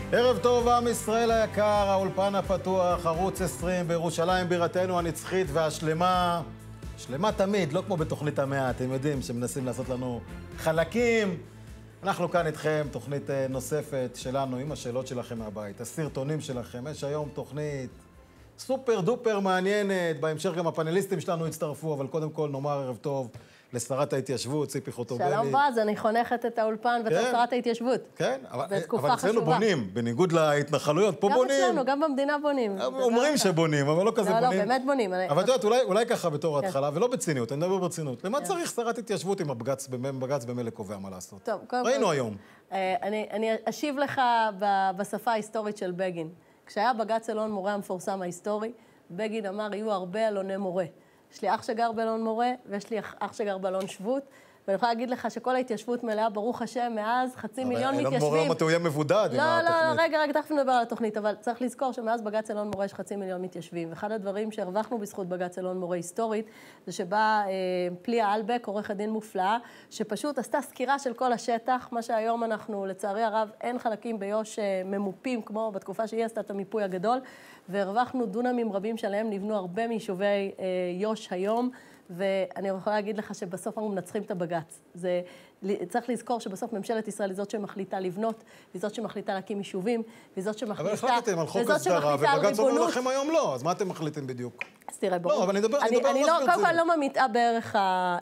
ערב טוב, עם ישראל היקר, האולפן הפתוח, ערוץ 20 בירושלים, בירתנו הנצחית והשלמה. שלמה תמיד, לא כמו בתוכנית המאה, אתם יודעים שמנסים לעשות לנו חלקים. אנחנו כאן איתכם, תוכנית נוספת שלנו עם השאלות שלכם מהבית, הסרטונים שלכם. יש היום תוכנית סופר דופר מעניינת, בהמשך גם הפאנליסטים שלנו הצטרפו, אבל קודם כל נאמר ערב טוב לשרת ההתיישבות, ציפי חוטובלי. שלום באז, אני חונכת את האולפן בתור שרת ההתיישבות. כן, אבל אצלנו בונים, בניגוד להתנחלויות, פה בונים. גם אצלנו, גם במדינה בונים. אומרים שבונים, אבל לא כזה בונים. לא, באמת בונים. אבל את יודעת, אולי ככה בתור התחלה, ולא בציניות, אני מדבר ברצינות. למה צריך שרת התיישבות אם הבג"ץ במילא קובע מה לעשות? ראינו היום. אני אשיב לך בשפה ההיסטורית של בגין. כשהיה בג"ץ אלון מורה המפורסם ההיסטורי, בגין אמר, יהיו הרבה אלוני מורה. יש לי אח שגר באלון מורה, ויש לי אח שגר באלון שבות, ואני יכולה להגיד לך שכל ההתיישבות מלאה, ברוך השם, מאז 500,000 מתיישבים. אבל אלון מורה אמרת, הוא יהיה מבודד עם התוכנית. רגע, תכף נדבר על התוכנית, אבל צריך לזכור שמאז בג"ץ אלון מורה יש 500,000 מתיישבים, ואחד הדברים שהרווחנו בזכות בג"ץ אלון מורה היסטורית, זה שבא פליה אלבק, עורך הדין מופלאה, שפשוט עשתה סקירה של כל השטח, מה שהיום אנחנו, לצערי הרב, אין חלקים ביו"ש ממופים, כמו בתקופה שהיא עשתה את המיפוי הגדול, והרווחנו דונמים רבים שלהם, נבנו הרבה מיישובי יו"ש היום, ואני יכולה להגיד לך שבסוף אנחנו מנצחים את הבג"ץ. צריך לזכור שבסוף ממשלת ישראל היא זאת שמחליטה לבנות, היא זאת שמחליטה להקים יישובים, היא זאת שמחליטה... אבל החלטתם על חוק הסדרה, ובג"ץ אומר לכם היום לא, אז מה אתם מחליטים בדיוק? אז תראה, ברור. לא, אבל אני אדבר על משהו ברצינות. קודם כל לא ממיתה בערך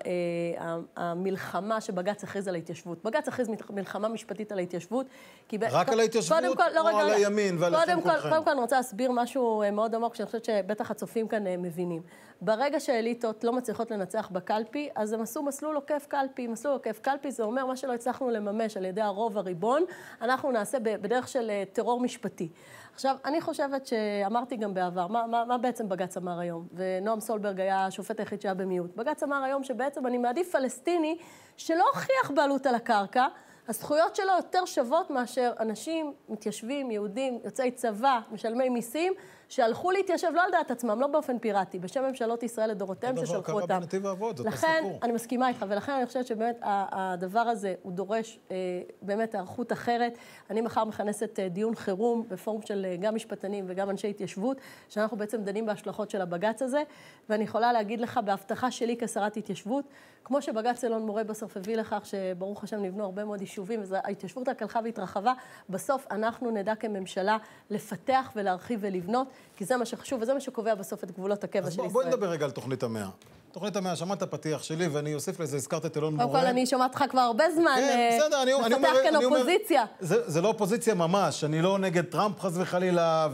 המלחמה שבג"ץ הכריז על ההתיישבות. בג"ץ הכריז מלחמה משפטית על ההתיישבות, רק על ההתיישבות או על הימין ועליכם כולכם? קודם כל אני רוצה להסביר משהו מאוד עמוק, שאני חושבת שבטח הצופים כאן מבינים. ברגע שהאליטות לא מצליחות לנצח בקלפי, אז הם עשו מסלול עוקף קלפי. מסלול עוקף קלפי זה אומר מה שלא הצלחנו לממש על ידי הרוב הריבון, אנחנו נעשה בדרך של טרור משפטי. עכשיו, אני חושבת שאמרתי גם בעבר, מה בעצם בג"ץ אמר היום? ונועם סולברג היה השופט היחיד שהיה במיעוט. בג"ץ אמר היום שבעצם אני מעדיף פלסטיני שלא הוכיח בעלות על הקרקע, הזכויות שלו יותר שוות מאשר אנשים, מתיישבים, יהודים, יוצאי צבא, משלמי מיסים, שהלכו להתיישב לא על דעת עצמם, לא באופן פיראטי, בשם ממשלות ישראל לדורותיהם ששלחו אותם. קרה בנתיב האבות, זאת לכן, הסיפור. אני מסכימה איתך, ולכן אני חושבת שבאמת הדבר הזה הוא דורש באמת הערכות אחרת. אני מחר מכנסת דיון חירום בפורום של גם משפטנים וגם אנשי התיישבות, שאנחנו בעצם דנים בהשלכות של הבג"ץ הזה, ואני יכולה להגיד לך בהבטחה שלי כשרת התיישבות, כמו שבג"ץ אלון מורה בסוף הביא לכך שברוך השם נבנו הרבה מאוד יישובים, וההתיישבות הלכה והתרחבה, בסוף אנחנו נדע כממשלה לפתח ולהרחיב ולבנות, כי זה מה שחשוב, וזה מה שקובע בסוף את גבולות הקבע של ישראל. בואי נדבר רגע על תוכנית המאה. תוכנית המאה, שמעת הפתיח שלי, ואני אוסיף לזה, הזכרת את אלון מורה. קודם כל, אני שומעת לך כבר הרבה זמן, לפתח כאן אופוזיציה. זה לא אופוזיציה ממש, אני לא נגד טראמפ חס וחלילה,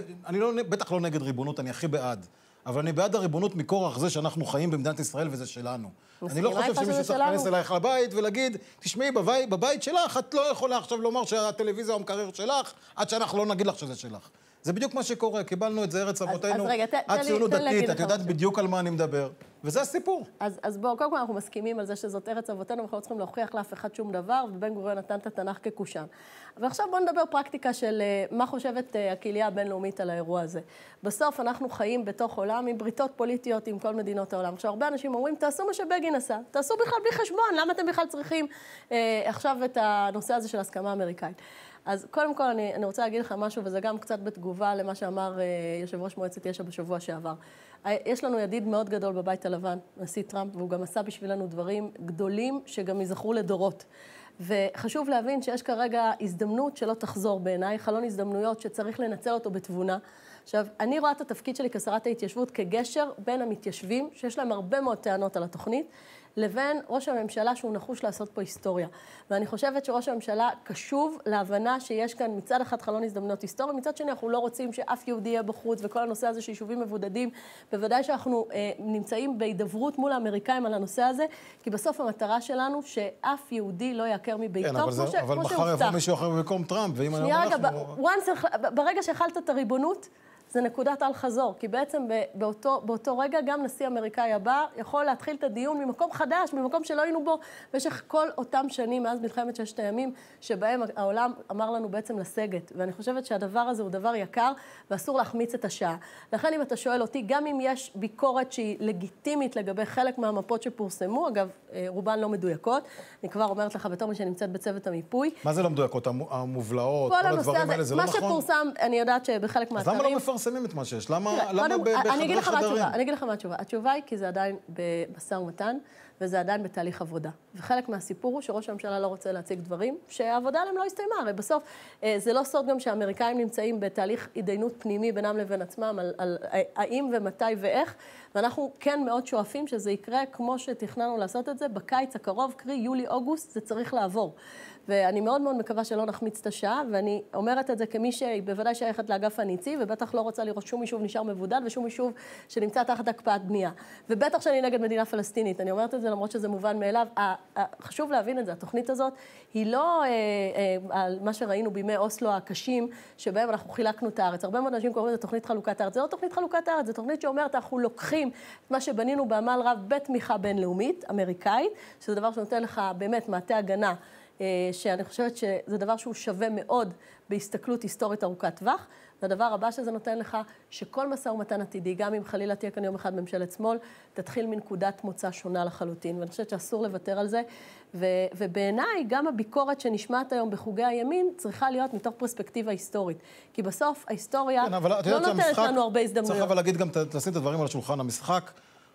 אני בטח לא נגד ריבונות, אני הכי בעד. אבל אני בעד הריבונות מכורח זה שאנחנו חיים במדינת ישראל וזה שלנו. אני לא חושב שמישהו צריך להיכנס אלייך לבית ולהגיד, תשמעי, בבית שלך, את לא יכולה עכשיו לומר שהטלוויזיה הוא המקרר שלך, עד שאנחנו לא נגיד לך שזה שלך. זה בדיוק מה שקורה, קיבלנו את זה ארץ אבותינו, הציונות דתית, את יודעת בדיוק על מה אני מדבר, וזה הסיפור. אז בואו, קודם כל אנחנו מסכימים על זה שזאת ארץ אבותינו, ואנחנו לא צריכים להוכיח לאף אחד שום דבר, ובן גוריון נתן את התנ"ך כקושאן. אבל עכשיו בואו נדבר פרקטיקה של מה חושבת הקהילה הבינלאומית על האירוע הזה. בסוף אנחנו חיים בתוך עולם עם בריתות פוליטיות עם כל מדינות העולם. עכשיו הרבה אנשים אומרים, תעשו מה שבגין עשה, תעשו בכלל בלי חשבון, למה אתם בכלל צריכים עכשיו את הנושא הזה של הסכמה אמריקאית? אז קודם כל אני רוצה להגיד לך משהו, וזה גם קצת בתגובה למה שאמר יושב ראש מועצת יש"ע בשבוע שעבר. יש לנו ידיד מאוד גדול בבית הלבן, נשיא טראמפ, והוא גם עשה בשבילנו דברים גדולים שגם יזכרו לדורות. וחשוב להבין שיש כרגע הזדמנות שלא תחזור בעיניי, חלון הזדמנויות שצריך לנצל אותו בתבונה. עכשיו, אני רואה את התפקיד שלי כשרת ההתיישבות כגשר בין המתיישבים, שיש להם הרבה מאוד טענות על התוכנית, לבין ראש הממשלה שהוא נחוש לעשות פה היסטוריה. ואני חושבת שראש הממשלה קשוב להבנה שיש כאן מצד אחד חלון הזדמנות היסטוריה, מצד שני אנחנו לא רוצים שאף יהודי יהיה בחוץ, וכל הנושא הזה שיישובים מבודדים, בוודאי שאנחנו נמצאים בהידברות מול האמריקאים על הנושא הזה, כי בסוף המטרה שלנו שאף יהודי לא יעקר מביתו, כמו שהובטח. אבל מחר יבוא מישהו אחר במקום טראמפ, ואם אני אומר לך... ברגע שהחלת את הריבונות, זה נקודת אל חזור, כי בעצם באותו רגע גם נשיא אמריקאי הבא יכול להתחיל את הדיון ממקום חדש, ממקום שלא היינו בו במשך כל אותם שנים מאז מלחמת ששת הימים, שבהם העולם אמר לנו בעצם לסגת. ואני חושבת שהדבר הזה הוא דבר יקר, ואסור להחמיץ את השעה. לכן אם אתה שואל אותי, גם אם יש ביקורת שהיא לגיטימית לגבי חלק מהמפות שפורסמו, אגב, רובן לא מדויקות, אני כבר אומרת לך בתור מי שנמצאת בצוות המיפוי. מה זה לא מדויקות? המובלעות, כל הדברים האלה, זה לא נכון? מה שפורסם, אני יודעת שבחלק מהאתרים... אז למה לא מפרסמים את מה שיש? למה בחדרי חדרים? אני אגיד לך מה התשובה. התשובה היא כי זה עדיין במשא ומתן, וזה עדיין בתהליך עבודה. וחלק מהסיפור הוא שראש הממשלה לא רוצה להציג דברים, שהעבודה עליהם לא הסתיימה. הרי בסוף, זה לא סוד גם שהאמריקאים נמצאים בתהליך התדיינות פנימי בינם לבין עצמם, על האם ומתי ואיך, ואנחנו כן מאוד שואפים שזה יקרה כמו שתכננו לעשות את זה, בקיץ הקרוב, קרי יולי-אוגוסט, זה צריך לעבור. ואני מאוד מאוד מקווה שלא נחמיץ את השעה, ואני אומרת את זה כמי שהיא בוודאי שייכת לאגף הניצי, ובטח לא רוצה לראות שום יישוב נשאר מבודד, ושום יישוב שנמצא תחת הקפאת בנייה. ובטח שאני נגד מדינה פלסטינית. אני אומרת את זה למרות שזה מובן מאליו. חשוב להבין את זה, התוכנית הזאת היא לא על מה שראינו בימי אוסלו הקשים, שבהם אנחנו חילקנו את הארץ. הרבה מאוד אנשים קוראים לזה תוכנית חלוקת הארץ. זה לא תוכנית חלוקת הארץ, זה תוכנית שאומרת, אנחנו לוקחים את מה שבנינו בעמל רב בתמיכה בינלאומית, אמריקאית, שזה דבר שנותן לך באמת מעטה הגנה, שאני חושבת שזה דבר שהוא שווה מאוד בהסתכלות היסטורית ארוכת טווח. והדבר הבא שזה נותן לך, שכל משא ומתן עתידי, גם אם חלילה תהיה כאן יום אחד ממשלת שמאל, תתחיל מנקודת מוצא שונה לחלוטין. ואני חושבת שאסור לוותר על זה. ובעיניי, גם הביקורת שנשמעת היום בחוגי הימין, צריכה להיות מתוך פרספקטיבה היסטורית. כי בסוף ההיסטוריה לא נותנת לנו הרבה הזדמנויות. צריך אבל להגיד גם, לשים את הדברים על השולחן. המשחק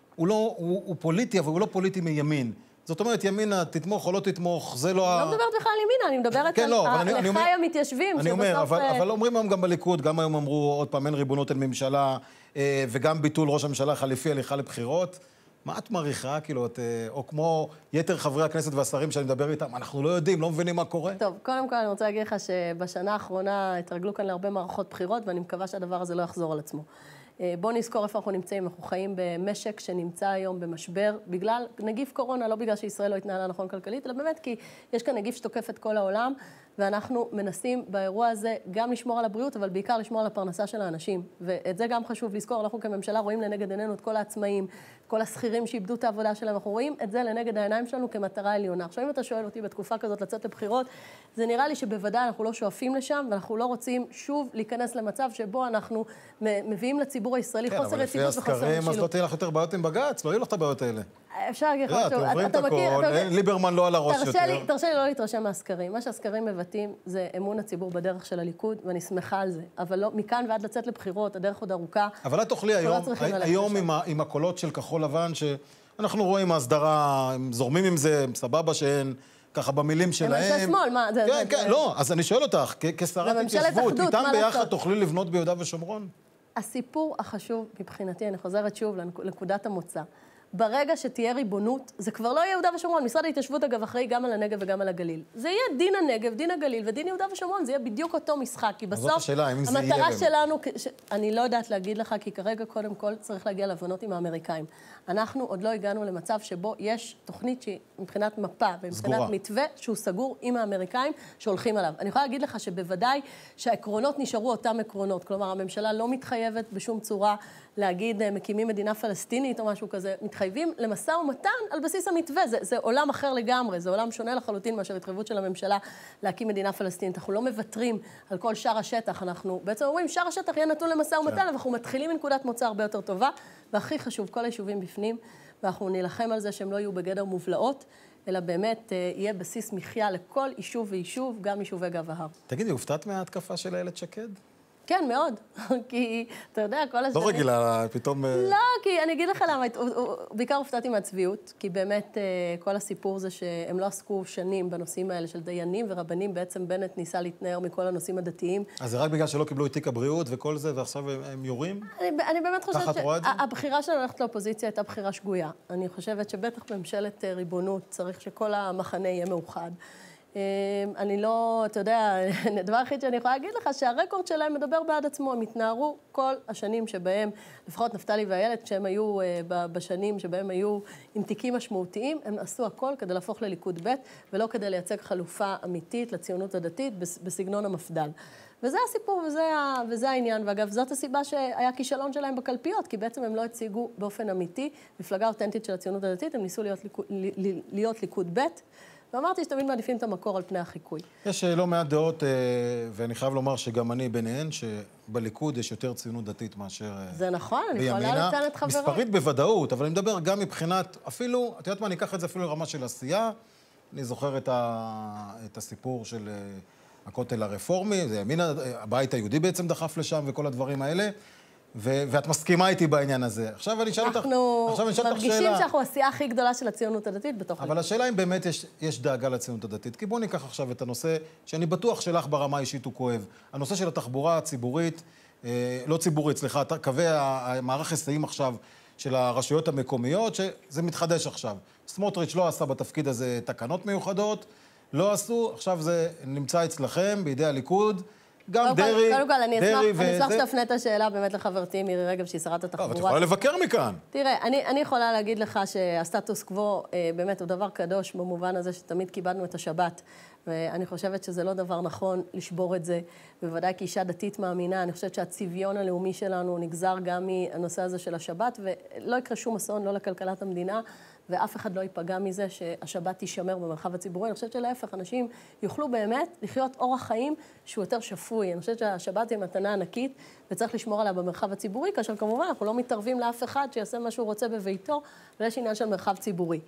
הוא פוליטי, אבל הוא לא פוליטי מימין. זאת אומרת, ימינה, תתמוך או לא תתמוך, זה לא אני לא מדברת בכלל על ימינה, אני מדברת על לחי המתיישבים, אני אומר, אבל אומרים היום גם בליכוד, גם היום אמרו עוד פעם, אין ריבונות על ממשלה, וגם ביטול ראש הממשלה חליפי הליכה לבחירות. מה את מעריכה, כאילו, או כמו יתר חברי הכנסת והשרים שאני מדבר איתם, אנחנו לא יודעים, לא מבינים מה קורה? טוב, קודם כל אני רוצה להגיד לך שבשנה האחרונה התרגלו כאן להרבה מערכות בחירות, ואני מקווה שהדבר הזה לא יחזור על עצמו. בואו נזכור איפה אנחנו נמצאים. אנחנו חיים במשק שנמצא היום במשבר בגלל נגיף קורונה, לא בגלל שישראל לא התנהלה נכון כלכלית, אלא באמת כי יש כאן נגיף שתוקף את כל העולם, ואנחנו מנסים באירוע הזה גם לשמור על הבריאות, אבל בעיקר לשמור על הפרנסה של האנשים. ואת זה גם חשוב לזכור. אנחנו כממשלה רואים לנגד עינינו את כל העצמאים, כל השכירים שאיבדו את העבודה שלהם. אנחנו רואים את זה לנגד העיניים שלנו כמטרה עליונה. עכשיו, אם אתה שואל אותי בתקופה כזאת לצאת לבחירות, זה נראה לי שבוודאי אנחנו לא שואפים לשם, ואנחנו לא רוצים שוב להיכנס למצב שבו אנחנו מביאים לציבור הישראלי חוסר יציבות וחוסר משילות. כן, אבל לפי הסקרים, אז לא תהיה לך יותר בעיות עם בג"ץ, לא יהיו לך את הבעיות האלה. אפשר להגיד לך, אתה מכיר, ליברמן לא על הראש יותר. תרשה לי לא להתרשם מהסקרים. מה שהסקרים מבטאים זה אמון הציבור בדרך של הליכוד, ואני שמחה על זה. אבל לא, מכאן ועד לצאת לבחירות, הדרך עוד ארוכה. אבל את תוכלי היום עם הקולות של כחול לבן, שאנחנו רואים ההסדרה, הם זורמים עם זה, סבבה שהן ככה במילים שלהם. הם אנשי שמאל, מה? כן, כן, לא, אז אני שואל אותך, כשרת התיישבות, איתם ביחד תוכלי לבנות ביהודה ושומרון? הסיפור החשוב מבחינתי, אני חוזרת שוב לנקודת המוצא. ברגע שתהיה ריבונות, זה כבר לא יהיה יהודה ושומרון. משרד ההתיישבות, אגב, אחראי גם על הנגב וגם על הגליל. זה יהיה דין הנגב, דין הגליל ודין יהודה ושומרון. זה יהיה בדיוק אותו משחק, כי בסוף המטרה שלנו, אני לא יודעת להגיד לך, כי כרגע קודם כל צריך להגיע להבנות עם האמריקאים. אנחנו עוד לא הגענו למצב שבו יש תוכנית שהיא מבחינת מפה ומבחינת מתווה שהוא סגור עם האמריקאים שהולכים עליו. אני יכולה להגיד לך שבוודאי שהעקרונות נשארו אותם עקרונות. כלומר, הממשלה לא מתחייבת בשום צורה להגיד מקימים מדינה פלסטינית או משהו כזה. מתחייבים למשא ומתן על בסיס המתווה. זה עולם אחר לגמרי, זה עולם שונה לחלוטין מאשר התחייבות של הממשלה להקים מדינה פלסטינית. אנחנו לא מוותרים על כל שאר השטח. אנחנו בעצם אומרים, שאר השטח יהיה נתון למשא ומתן, ואנחנו מתחילים מנקודת מוצא הרבה יותר טובה, והכי חשוב, כל היישובים בפנים, ואנחנו נילחם על זה שהם לא יהיו בגדר מובלעות, אלא באמת יהיה בסיס מחיה לכל יישוב ויישוב, גם יישובי גב ההר. תגידי, הופתעת מההתקפה של איילת שקד? כן, מאוד. כי, אתה יודע, כל השנים... לא רגילה, פתאום... לא, כי אני אגיד לך למה, בעיקר הופתעתי מהצביעות, כי באמת כל הסיפור זה שהם לא עסקו שנים בנושאים האלה של דיינים ורבנים, בעצם בנט ניסה להתנער מכל הנושאים הדתיים. אז זה רק בגלל שלא קיבלו את תיק הבריאות וכל זה, ועכשיו הם יורים? אני באמת חושבת שהבחירה שלנו ללכת לאופוזיציה הייתה בחירה שגויה. אני חושבת שבטח בממשלת ריבונות צריך שכל המחנה יהיה מאוחד. אני לא, אתה יודע, הדבר היחיד שאני יכולה להגיד לך, שהרקורד שלהם מדבר בעד עצמו. הם התנערו כל השנים שבהם, לפחות נפתלי ואיילת, כשהם היו בשנים שבהם היו עם תיקים משמעותיים, הם עשו הכל כדי להפוך לליכוד ב' ולא כדי לייצג חלופה אמיתית לציונות הדתית בסגנון המפד"ל. וזה הסיפור וזה העניין. ואגב, זאת הסיבה שהיה כישלון שלהם בקלפיות, כי בעצם הם לא הציגו באופן אמיתי מפלגה אותנטית של הציונות הדתית, הם ניסו להיות ליכוד ב', ואמרתי שתמיד מעדיפים את המקור על פני החיקוי. יש לא מעט דעות, ואני חייב לומר שגם אני ביניהן, שבליכוד יש יותר ציונות דתית מאשר זה נכון, אני יכולה לציין את חבריי. מספרית בוודאות, אבל אני מדבר גם מבחינת, אפילו, את יודעת מה, אני אקח את זה אפילו לרמה של עשייה. אני זוכר את הסיפור של הכותל הרפורמי, זה ימין, הבית היהודי בעצם דחף לשם וכל הדברים האלה. ואת מסכימה איתי בעניין הזה. עכשיו אני אשאל אותך שאלה. אנחנו מרגישים שאנחנו הסיעה הכי גדולה של הציונות הדתית בתוך... אבל השאלה אם באמת יש דאגה לציונות הדתית. כי בואו ניקח עכשיו את הנושא, שאני בטוח שלך ברמה האישית הוא כואב. הנושא של התחבורה הציבורית, לא ציבורית, סליחה, קווי המערך היסעים עכשיו של הרשויות המקומיות, שזה מתחדש עכשיו. סמוטריץ' לא עשה בתפקיד הזה תקנות מיוחדות, לא עשו, עכשיו זה נמצא אצלכם, בידי הליכוד. גם דרי, קודם כל, אני אשמח שתפנה את השאלה באמת לחברתי מירי רגב, שהיא שרת התחבורה. אבל את יכולה לבקר מכאן. תראה, אני יכולה להגיד לך שהסטטוס קוו באמת הוא דבר קדוש במובן הזה שתמיד קיבלנו את השבת, ואני חושבת שזה לא דבר נכון לשבור את זה, בוודאי כאישה דתית מאמינה, אני חושבת שהצביון הלאומי שלנו נגזר גם מהנושא הזה של השבת, ולא יקרה שום אסון, לא לכלכלת המדינה, ואף אחד לא ייפגע מזה שהשבת תישמר במרחב הציבורי. אני חושבת שלהפך, אנשים יוכלו באמת לחיות אורח חיים שהוא יותר שפוי. אני חושבת שהשבת היא מתנה ענקית, וצריך לשמור עליה במרחב הציבורי, כאשר כמובן אנחנו לא מתערבים לאף אחד שיעשה מה שהוא רוצה בביתו, ויש עניין של מרחב ציבורי.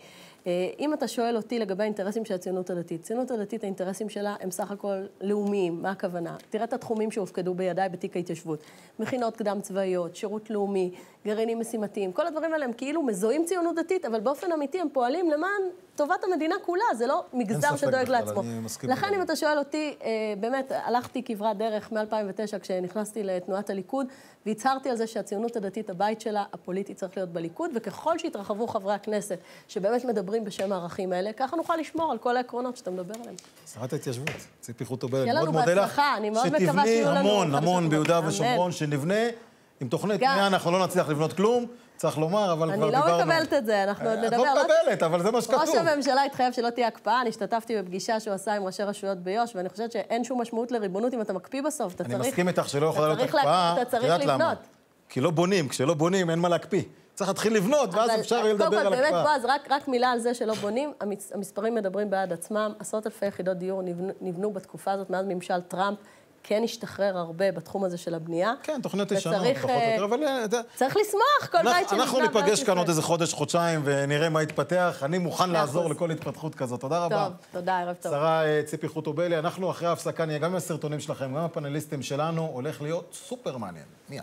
אם אתה שואל אותי לגבי האינטרסים של הציונות הדתית, הציונות הדתית, האינטרסים שלה הם סך הכל לאומיים, מה הכוונה? תראה את התחומים שהופקדו בידיי בתיק ההתיישבות. מכינות קדם צבאיות, שירות לאומי, גרעינים משימתיים, כל הדברים האלה הם כאילו מזוהים ציונות דתית, אבל באופן אמיתי הם פועלים למען טובת המדינה כולה, זה לא מגזר שדואג לעצמו. לכן אם אתה שואל אותי, באמת הלכתי כברת דרך מ-2009 כשנכנסתי לתנועת הליכוד, והצהרתי על זה שהציונות הדתית, הבית שלה, הפוליטי צריך להיות בליכוד, וככל שהתרחבו חברי הכנסת שבאמת מדברים בשם הערכים האלה, ככה נוכל לשמור על כל העקרונות שאתה מדבר עליהם. שרת ההתיישבות, ציפי חוטובלי, שיהיה לנו בהצלחה, אני מאוד מקווה שיהיו לנו... שתבני המון ביהודה ושומרון, שנבנה, עם תוכנית בנייה אנחנו לא נצליח לבנות כלום, צריך לומר, אבל כבר דיברנו. אני לא מקבלת את זה, אנחנו עוד נדבר. את לא מקבלת, אבל זה מה שכתוב. ראש הממשלה התחייב שלא תהיה הקפאה, אני השתתפתי בפגישה שהוא עשה עם ראשי רשויות ביו"ש, ואני חושבת שאין שום משמעות לריבונות אם אתה מקפיא בסוף, אתה צריך... אני מסכים איתך שלא יכולה להיות הקפאה, אתה צריך לבנות. כי לא בונים, כשלא בונים אין מה להקפיא. צריך להתחיל לבנות, ואז אפשר יהיה לדבר על הקפאה. באמת, בועז, רק מילה על זה שלא בונים, המספרים מדברים בעד עצמם, 10,000 יחידות דיור נבנו בתקופה הזאת מאז ממשל טראמפ, כן השתחרר הרבה בתחום הזה של הבנייה. כן, תוכניות ישנות, פחות או יותר, אבל... צריך לשמוח, כל בית שנבנה. אנחנו ניפגש כאן עוד איזה חודש, חודשיים, ונראה מה יתפתח. אני מוכן לעזור לכל התפתחות כזאת. תודה רבה. טוב, תודה, ערב טוב. שרה ציפי חוטובלי, אנחנו אחרי ההפסקה נהיה גם עם הסרטונים שלכם, גם הפאנליסטים שלנו, הולך להיות סופר מעניין. מיד.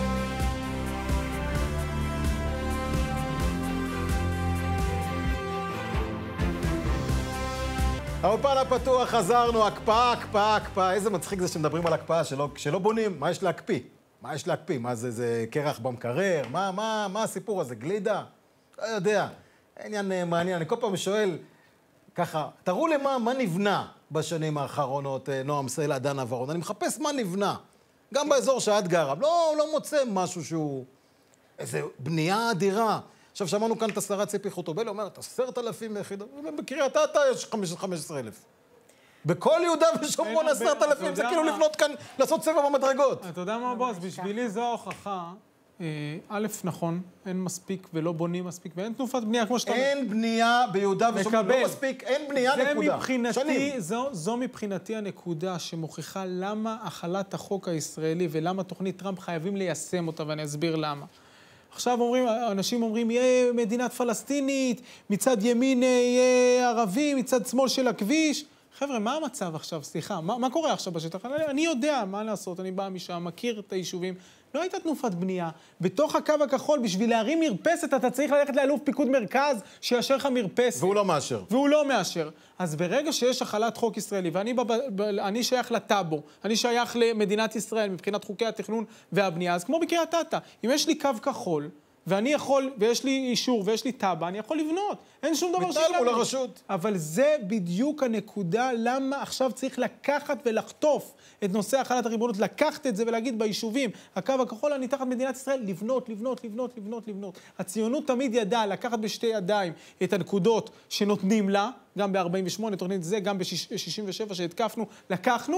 האולפן הפתוח, חזרנו, הקפאה. איזה מצחיק זה שמדברים על הקפאה, שלא בונים, מה יש להקפיא? מה יש להקפיא? מה זה קרח במקרר? מה הסיפור הזה? גלידה? לא יודע. עניין מעניין. אני כל פעם שואל, ככה, תראו לי מה נבנה בשנים האחרונות, נועם סלע, דנה ורון. אני מחפש מה נבנה. גם באזור שאת גרה. לא מוצא משהו שהוא... איזה בנייה אדירה. עכשיו שמענו כאן את השרה ציפי חוטובלי, אומרת, 10,000 יחידות, בקריית אתא יש 15,000. בכל יהודה ושומרון 10,000, זה כאילו לבנות כאן, לעשות צבע במדרגות. אתה יודע מה, בועז, בשבילי זו ההוכחה, א', נכון, אין מספיק ולא בונים מספיק, ואין תנופת בנייה כמו שאתה אומר. אין בנייה ביהודה ושומרון, לא מספיק, אין בנייה, נקודה. זו מבחינתי הנקודה שמוכיחה למה החלת החוק הישראלי ולמה תוכנית טראמפ חייבים ליישם אותה, ואני אסביר למה. עכשיו אנשים אומרים, יהיה מדינת פלסטינית, מצד ימין יהיה ערבי, מצד שמאל של הכביש. חבר'ה, מה המצב עכשיו? סליחה, מה קורה עכשיו בשטח? אני יודע מה לעשות, אני בא משם, מכיר את היישובים. לא הייתה תנופת בנייה. בתוך הקו הכחול, בשביל להרים מרפסת, אתה צריך ללכת לאלוף פיקוד מרכז, שיאשר לך מרפסת. והוא לא מאשר. אז ברגע שיש החלת חוק ישראלי, ואני שייך לטאבו, אני שייך למדינת ישראל מבחינת חוקי התכנון והבנייה, אז כמו בקריית אתא, אם יש לי קו כחול, ואני יכול, ויש לי אישור, ויש לי טאבה, אני יכול לבנות. אין שום דבר מתנהל מול הרשות. אבל זה בדיוק הנקודה, למה עכשיו צריך לקחת ולחטוף את נושא החלת הריבונות, לקחת את זה ולהגיד ביישובים, הקו הכחול, אני תחת מדינת ישראל, לבנות. הציונות תמיד ידעה לקחת בשתי ידיים את הנקודות שנותנים לה, גם ב-48, תוכנית זה, גם ב-67 שהתקפנו, לקחנו,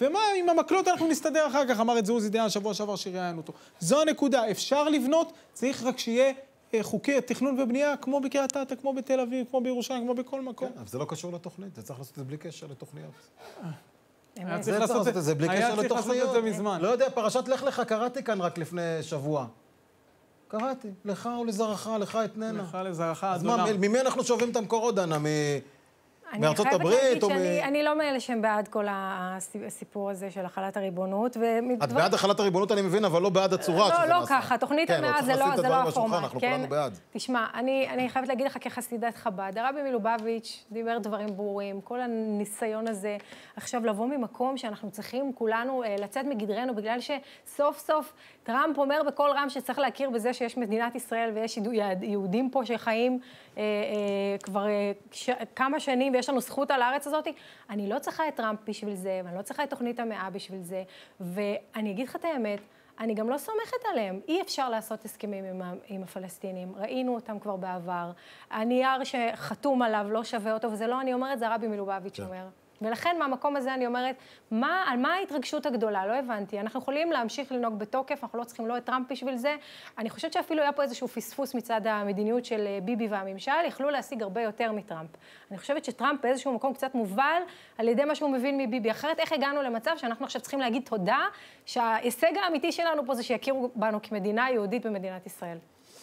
ומה, עם המקלות אנחנו נסתדר אחר כך, אמר את זה עוזי דיין שבוע שעבר שראיינו אותו. זו הנקודה, אפשר לבנות, צריך רק שיהיה חוקי תכנון ובנייה, כמו בקריית אתא, כמו בתל אביב, כמו בירושלים, כמו בכל מקום. כן, אבל זה לא קשור לתוכנית, זה צריך לעשות את זה בלי קשר לתוכניות. היה צריך לעשות את זה בלי קשר לתוכניות. זה מזמן. לא יודע, פרשת לך לך, קראתי כאן רק לפני שבוע. קראתי, לך ולזרעך, לך אתננה. לך לזרעך, אז מה, ממי אנחנו שואבים את המקורות, דנה? מארצות הברית? אני לא מאלה שהם בעד כל הסיפור הזה של החלת הריבונות. את בעד החלת הריבונות, אני מבין, אבל לא בעד הצורה שזה נעשה. לא ככה, תוכנית המאה זה לא הפורמט, אנחנו כולנו בעד. תשמע, אני חייבת להגיד לך כחסידת חב"ד, הרבי מלובביץ' דיבר דברים ברורים, כל הניסיון הזה, עכשיו לבוא ממקום שאנחנו צריכים כולנו לצאת מגדרנו, בגלל שסוף סוף טראמפ אומר בכל רם שצריך להכיר בזה שיש מדינת ישראל ויש יהודים פה שחיים כבר כמה שנים ויש לנו זכות על הארץ הזאת. אני לא צריכה את טראמפ בשביל זה, ואני לא צריכה את תוכנית המאה בשביל זה, ואני אגיד לך את האמת, אני גם לא סומכת עליהם. אי אפשר לעשות הסכמים עם הפלסטינים. ראינו אותם כבר בעבר. הנייר שחתום עליו לא שווה אותו, וזה לא אני אומרת, זה הרבי מלובביץ' אומר. ולכן מהמקום הזה אני אומרת, על מה ההתרגשות הגדולה? לא הבנתי. אנחנו יכולים להמשיך לנהוג בתוקף, אנחנו לא צריכים לא את טראמפ בשביל זה. אני חושבת שאפילו היה פה איזשהו פספוס מצד המדיניות של ביבי והממשל, יכלו להשיג הרבה יותר מטראמפ. אני חושבת שטראמפ באיזשהו מקום קצת מובל על ידי מה שהוא מבין מביבי. אחרת איך הגענו למצב שאנחנו עכשיו צריכים להגיד תודה, שההישג האמיתי שלנו פה זה שיכירו בנו כמדינה יהודית במדינת ישראל.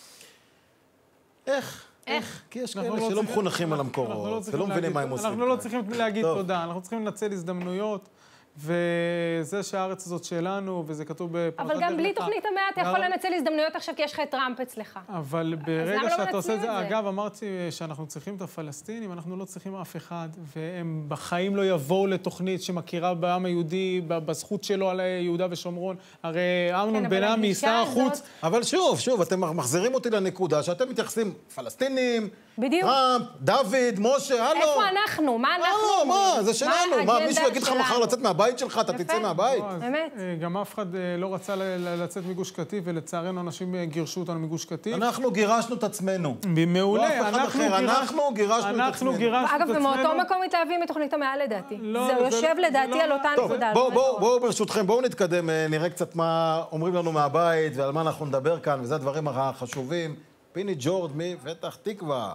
איך? כי יש כאלה שלא מחונכים על המקורות, ולא מבינים מה הם עושים. אנחנו לא צריכים להגיד תודה, אנחנו צריכים לנצל הזדמנויות, וזה שהארץ הזאת שלנו, וזה כתוב בפרשת אבל גם בלי תוכנית המאה אתה יכול לנצל הזדמנויות עכשיו, כי יש לך את טראמפ אצלך. אבל ברגע שאתה עושה את זה, אגב, אמרתי שאנחנו צריכים את הפלסטינים, אנחנו לא צריכים אף אחד, והם בחיים לא יבואו לתוכנית שמכירה בעם היהודי, בזכות שלו על יהודה ושומרון. הרי אמנון בן עמי, שר החוץ. אבל שוב, אתם מחזירים אותי לנקודה שאתם מתייחסים פלסטינים, בדיוק. טראמפ, דוד, משה, הלו. איפה אנחנו? מה אנחנו? מה? זה שלנו. מה, מישהו יגיד לך מחר לצאת מהבית שלך, אתה תצא מהבית? באמת. גם אף אחד לא רצה לצאת מגוש קטיף, ולצערנו אנשים גירשו אותנו מגוש קטיף. אנחנו גירשנו את עצמנו. מעולה. אנחנו גירשנו את עצמנו. אגב, ומאותו מקום מתלהבים מתוכנית המאה לדעתי. זה יושב לדעתי על אותה נקודה. בואו ברשותכם, בואו נתקדם, נראה קצת מה אומרים לנו מהבית ועל מה אנחנו נדבר כאן, וזה הדברים החשובים. פיני ג'ורד מפתח תקווה.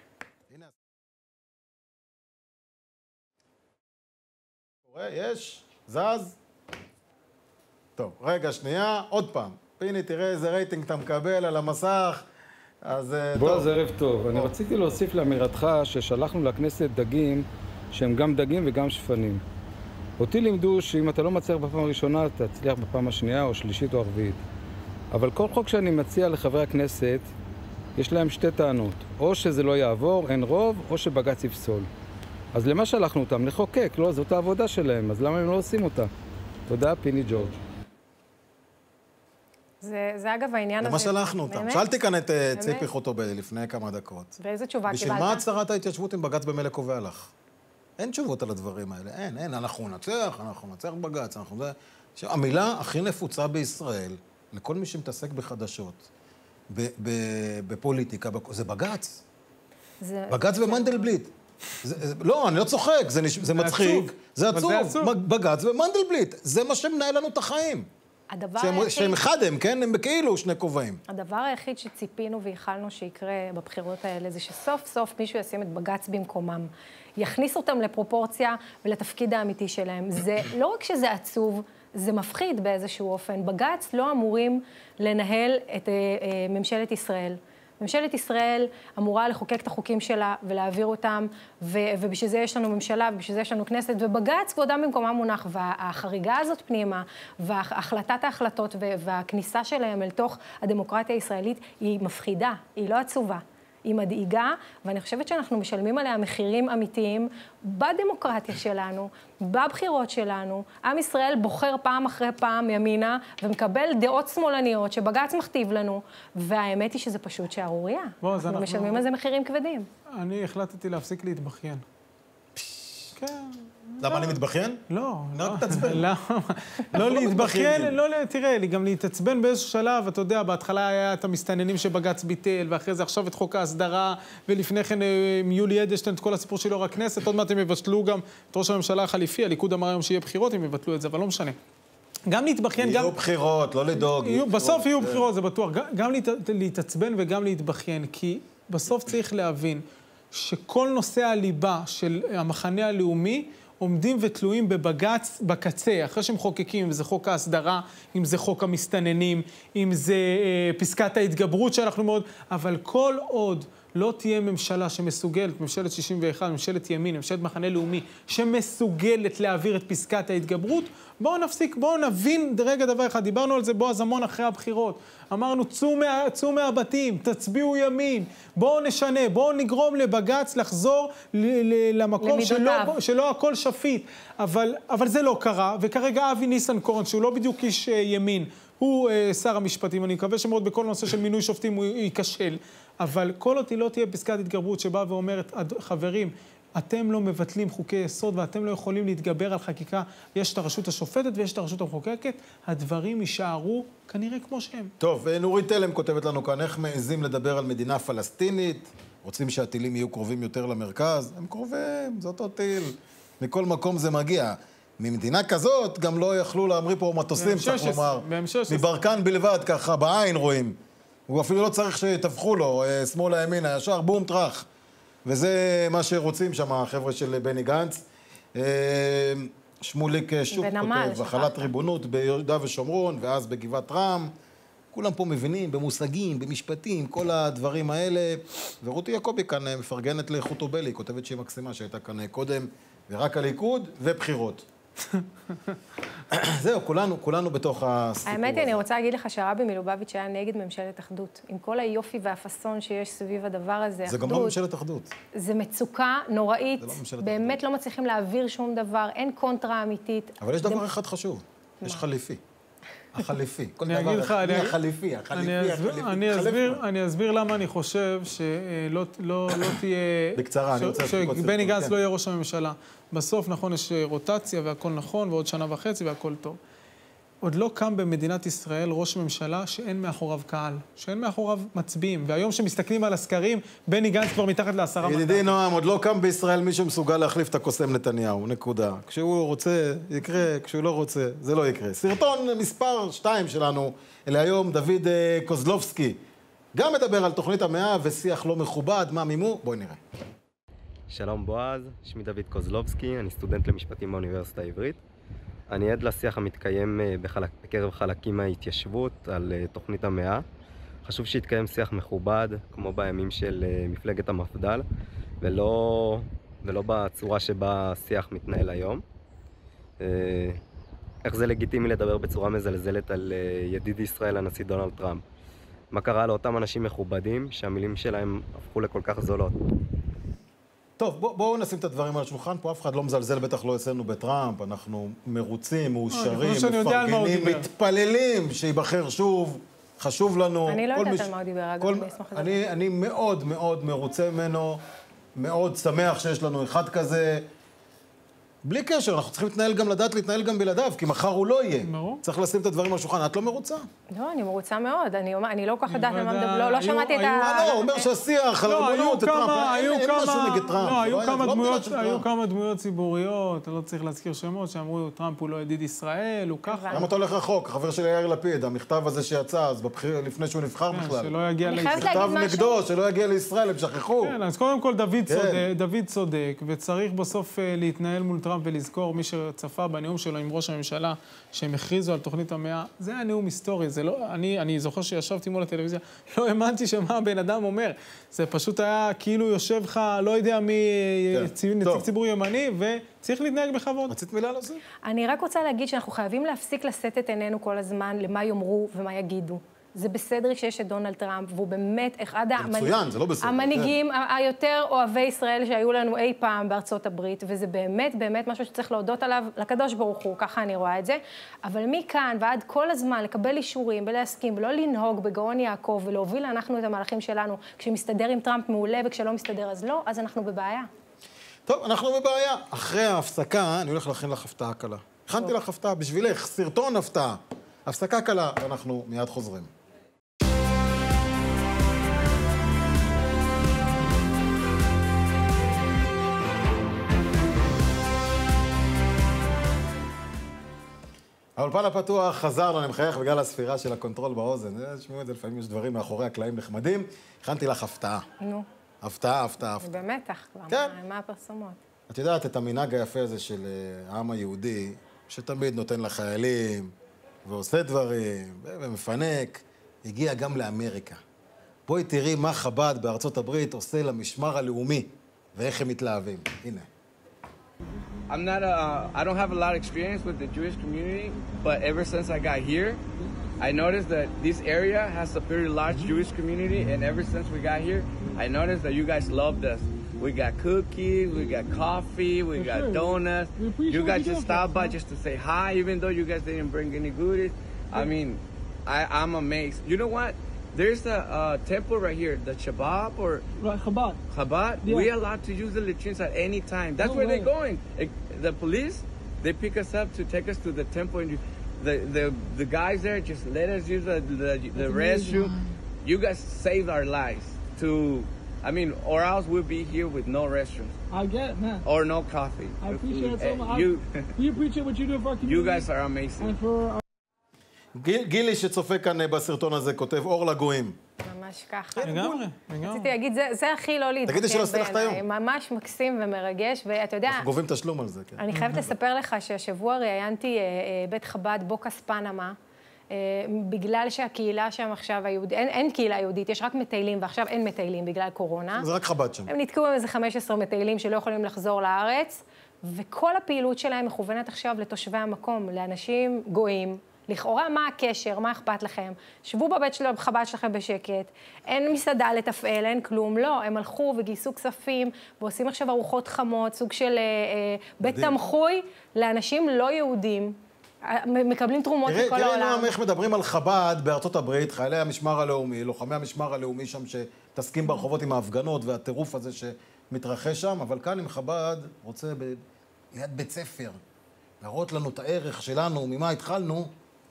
יש? זז? טוב, רגע, שנייה, עוד פעם. פיני, תראה איזה רייטינג אתה מקבל על המסך. אז בועז, ערב טוב. אני רציתי להוסיף לאמירתך ששלחנו לכנסת דגים שהם גם דגים וגם שפנים. אותי לימדו שאם אתה לא מצליח בפעם הראשונה, אתה תצליח בפעם השנייה או שלישית או הרביעית. אבל כל חוק שאני מציע לחברי הכנסת, יש להם שתי טענות. או שזה לא יעבור, אין רוב, או שבג"ץ יפסול. אז למה שלחנו אותם? לחוקק, לא? זאת העבודה שלהם, אז למה הם לא עושים אותה? תודה, פיני ג'ורג'. זה אגב העניין הזה. למה שלחנו אותם? שאלתי כאן את ציפי חוטובלי לפני כמה דקות. ואיזה תשובה קיבלת? בשביל מה הצהרת ההתיישבות אם בג"ץ במילא קובע לך? אין תשובות על הדברים האלה, אין, אנחנו נצח בג"ץ, המילה הכי נפוצה בישראל, לכל מי שמתעסק בחדשות, בפוליטיקה, זה בג"ץ. בג"ץ ומנדלבליט. לא, אני לא צוחק, זה מצחיק, זה עצוב. בג"ץ ומנדלבליט, זה מה שמנהל לנו את החיים. שהם אחד הם, כן? הם בכאילו שני כובעים. הדבר היחיד שציפינו וייחלנו שיקרה בבחירות האלה, זה שסוף סוף מישהו ישים את בג"ץ במקומם. יכניס אותם לפרופורציה ולתפקיד האמיתי שלהם. זה לא רק שזה עצוב, זה מפחיד באיזשהו אופן. בג"ץ לא אמורים לנהל את ממשלת ישראל. ממשלת ישראל אמורה לחוקק את החוקים שלה ולהעביר אותם, ובשביל זה יש לנו ממשלה, ובשביל זה יש לנו כנסת, ובג"ץ כבודם במקומם מונח, והחריגה הזאת פנימה, והחלטת ההחלטות והכניסה שלהם אל תוך הדמוקרטיה הישראלית, היא מפחידה, היא לא עצובה. היא מדאיגה, ואני חושבת שאנחנו משלמים עליה מחירים אמיתיים בדמוקרטיה שלנו, בבחירות שלנו. עם ישראל בוחר פעם אחרי פעם ימינה, ומקבל דעות שמאלניות שבג"ץ מכתיב לנו, והאמת היא שזה פשוט שערוריה. אנחנו משלמים על זה מחירים כבדים. אני החלטתי להפסיק להתבכיין. כן, למה אני מתבכיין? לא. רק תעצבן. לא להתבכיין, תראה, גם להתעצבן באיזשהו שלב, אתה יודע, בהתחלה היה את המסתננים שבג"ץ ביטל, ואחרי זה עכשיו את חוק ההסדרה, ולפני כן יולי אדלשטיין, את כל הסיפור של יו"ר הכנסת, עוד מעט הם יבטלו גם את ראש הממשלה החליפי, הליכוד אמר היום שיהיה בחירות, הם יבטלו את זה, אבל לא משנה. גם להתבכיין, יהיו בחירות, לא לדאוג. בסוף יהיו בחירות, זה בטוח. גם להתעצבן וגם להתבכיין, כי בסוף צריך להבין שכל נושא הליבה של המחנה הלאומי עומדים ותלויים בבג"ץ בקצה, אחרי שהם חוקקים, אם זה חוק ההסדרה, אם זה חוק המסתננים, אם זה פסקת ההתגברות שאנחנו מאוד, אבל כל עוד לא תהיה ממשלה שמסוגלת, ממשלת 61, ממשלת ימין, ממשלת מחנה לאומי, שמסוגלת להעביר את פסקת ההתגברות, בואו נפסיק, בואו נבין רגע דבר אחד, דיברנו על זה בועז המון אחרי הבחירות, אמרנו צאו מהבתים, תצביעו ימין, בואו נשנה, בואו נגרום לבג"ץ לחזור למקום שלא הכל שפיט, אבל זה לא קרה, וכרגע אבי ניסנקורן, שהוא לא בדיוק איש ימין, הוא שר המשפטים, אני מקווה שמאוד בכל נושא של מינוי שופטים הוא ייכשל, אבל כל עוד לא תהיה פסקת התגברות שבאה ואומרת, חברים, אתם לא מבטלים חוקי יסוד ואתם לא יכולים להתגבר על חקיקה, יש את הרשות השופטת ויש את הרשות המחוקקת, הדברים יישארו כנראה כמו שהם. טוב, נורית תלם כותבת לנו כאן, איך מעזים לדבר על מדינה פלסטינית, רוצים שהטילים יהיו קרובים יותר למרכז, הם קרובים, זה אותו טיל, מכל מקום זה מגיע. ממדינה כזאת גם לא יכלו להמריא פה מטוסים, צריך לומר, מברקן בלבד, ככה בעין רואים. הוא אפילו לא צריך שתפחו לו, שמאל הימין, הישר, בום, טרח. וזה מה שרוצים שם, החבר'ה של בני גנץ. שמוליק שוק כותב, החלת ריבונות ביהודה ושומרון, ואז בגבעת רם. כולם פה מבינים במושגים, במשפטים, כל הדברים האלה. ורותי יעקובי כאן מפרגנת לחוטובלי, היא כותבת שהיא מקסימה, שהייתה כאן קודם, ורק הליכוד ובחירות. זהו, כולנו בתוך הסיפור הזה. האמת היא, אני רוצה להגיד לך שהרבי מלובביץ' היה נגד ממשלת אחדות. עם כל היופי והפסון שיש סביב הדבר הזה, זה גם לא ממשלת אחדות. זה מצוקה נוראית, באמת לא מצליחים להעביר שום דבר, אין קונטרה אמיתית. אבל יש דבר אחד חשוב, יש חליפי. החליפי. כל דבר, החליפי. אני אסביר למה אני חושב שלא תהיה... בקצרה, אני רוצה... שבני גנץ לא יהיה ראש הממשלה. בסוף, נכון, יש רוטציה והכל נכון, ועוד שנה וחצי והכל טוב. עוד לא קם במדינת ישראל ראש ממשלה שאין מאחוריו קהל, שאין מאחוריו מצביעים. והיום שמסתכלים על הסקרים, בני גנץ כבר מתחת ל10 מנדטים. ידידי נועם, עוד לא קם בישראל מישהו מסוגל להחליף את הקוסם נתניהו, נקודה. כשהוא רוצה, יקרה, כשהוא לא רוצה, זה לא יקרה. סרטון מספר 2 שלנו, אלה היום, דוד קוזלובסקי, גם מדבר על תוכנית המאה ושיח לא מכובד, מה מימו? בואי נראה. שלום בועז, שמי דוד קוזלובסקי, אני סטודנט למשפטים באוניברסיטה העברית. אני עד לשיח המתקיים בקרב חלקים מההתיישבות על תוכנית המאה. חשוב שיתקיים שיח מכובד, כמו בימים של מפלגת המפד"ל, ולא בצורה שבה השיח מתנהל היום. איך זה לגיטימי לדבר בצורה מזלזלת על ידיד ישראל, הנשיא דונלד טראמפ? מה קרה לאותם אנשים מכובדים שהמילים שלהם הפכו לכל כך זולות? טוב, בואו נשים את הדברים על השולחן, פה אף אחד לא מזלזל, בטח לא אצלנו בטראמפ, אנחנו מרוצים, מאושרים, מפרגנים, מתפללים שיבחר שוב, חשוב לנו. אני לא יודעת על מה הוא דיבר, אגב, אני אשמח לדבר. אני מאוד מאוד מרוצה ממנו, מאוד שמח שיש לנו אחד כזה. בלי קשר, אנחנו צריכים לדעת להתנהל גם בלעדיו, כי מחר הוא לא יהיה. צריך לשים את הדברים על השולחן. את לא מרוצה? לא, אני מרוצה מאוד. אני לא כל כך יודעת למה מדבר, לא שמעתי את ה... לא, הוא אומר שהשיח, הריבונות, טראמפ, אין משהו נגד טראמפ. לא, היו כמה דמויות ציבוריות, לא צריך להזכיר שמות, שאמרו, טראמפ הוא לא ידיד ישראל, הוא ככה. למה אתה הולך רחוק? החבר שלי יאיר לפיד, המכתב הזה שיצא, אז לפני שהוא נבחר בכלל. שלא יגיע לישראל. מכתב נגדו, שלא יגיע לישראל, הם שכחו. כן, אז קודם כל דוד צודק, וצריך בסוף להתנהל מול טראמפ ולזכור מי שצפה בנאום שלו עם ראש הממשלה, שהם הכריזו על תוכנית המאה, זה היה נאום היסטורי, זה לא, אני זוכר שישבתי מול הטלוויזיה, לא האמנתי שמה הבן אדם אומר, זה פשוט היה כאילו יושב לך, לא יודע מי, נציג ציבור ימני, וצריך להתנהג בכבוד. רצית מילה על זה? אני רק רוצה להגיד שאנחנו חייבים להפסיק לשאת את עינינו כל הזמן למה יאמרו ומה יגידו. זה בסדר שיש את דונלד טראמפ, והוא באמת אחד המנהיגים היותר אוהבי ישראל שהיו לנו אי פעם בארצות הברית, וזה באמת באמת משהו שצריך להודות עליו לקדוש ברוך הוא, ככה אני רואה את זה. אבל מכאן ועד כל הזמן לקבל אישורים ולהסכים, ולא לנהוג בגאון יעקב ולהוביל אנחנו את המהלכים שלנו, כשמסתדר עם טראמפ מעולה וכשלא מסתדר אז לא, אז אנחנו בבעיה. טוב, אנחנו בבעיה. אחרי ההפסקה, אני הולך להכין לך הפתעה קלה. הכנתי לך הפתעה בשבילך, סרטון הפתעה. הפסקה קלה, ואנחנו מיד חוזרים. האולפן הפתוח חזרנו, אני מחייך בגלל הספירה של הקונטרול באוזן. תשמעו את זה, לפעמים יש דברים מאחורי הקלעים נחמדים. הכנתי לך הפתעה. נו. הפתעה. במתח כבר, כן. מה הפרסומות? את יודעת את המנהג היפה הזה של העם היהודי, שתמיד נותן לחיילים, ועושה דברים, ומפנק, הגיע גם לאמריקה. בואי תראי מה חב"ד בארצות הברית עושה למשמר הלאומי, ואיך הם מתלהבים. הנה. I don't have a lot of experience with the Jewish community, but ever since I got here, I noticed that this area has a pretty large Jewish community, and ever since we got here, I noticed that you guys loved us. We got cookies, we got coffee, we got donuts. You guys just stopped by just to say hi, even though you guys didn't bring any goodies. I mean, I'm amazed. You know what? There's a temple right here, the Shabbat or right, Chabad. Chabad. Yeah. We allowed to use the latrines at any time. That's where they're going. The police, they pick us up to take us to the temple, and the guys there just let us use the restroom. You guys saved our lives. I mean, or else we'll be here with no restrooms. I get it, man. Or no coffee. I appreciate it so much. We appreciate what you do for our community. You guys are amazing. And for our... גילי שצופה כאן בסרטון הזה כותב אור לגויים. ממש ככה. לגמרי. רציתי להגיד, זה הכי לא להתבקש תגידי שלא עשיתי לך את היום. ממש מקסים ומרגש, ואתה יודע... אנחנו גובים תשלום על זה, כן. אני חייבת לספר לך שהשבוע ראיינתי בית חב"ד בוקס פנמה, בגלל שהקהילה שם עכשיו, אין קהילה יהודית, יש רק מטיילים, ועכשיו אין מטיילים בגלל קורונה. זה רק חב"ד שם. הם נתקעו עם איזה 15 מטיילים שלא יכולים לחזור לארץ, וכל הפעילות שלהם מכוונת עכשיו לתושבי המקום, לאנשים גויים. לכאורה, מה הקשר? מה אכפת לכם? שבו בבית של חב"ד שלכם בשקט, אין מסעדה לתפעל, אין כלום. לא, הם הלכו וגייסו כספים, ועושים עכשיו ארוחות חמות, סוג של בית תמחוי לאנשים לא יהודים. מקבלים תרומות מכל העולם. תראי איך מדברים על חב"ד בארצות הברית, חיילי המשמר הלאומי, לוחמי המשמר הלאומי שם שתסכים ברחובות עם ההפגנות והטירוף הזה שמתרחש שם, אבל כאן עם חב"ד רוצה ליד בית ספר, להראות לנו את הערך שלנו, ממה התחלנו,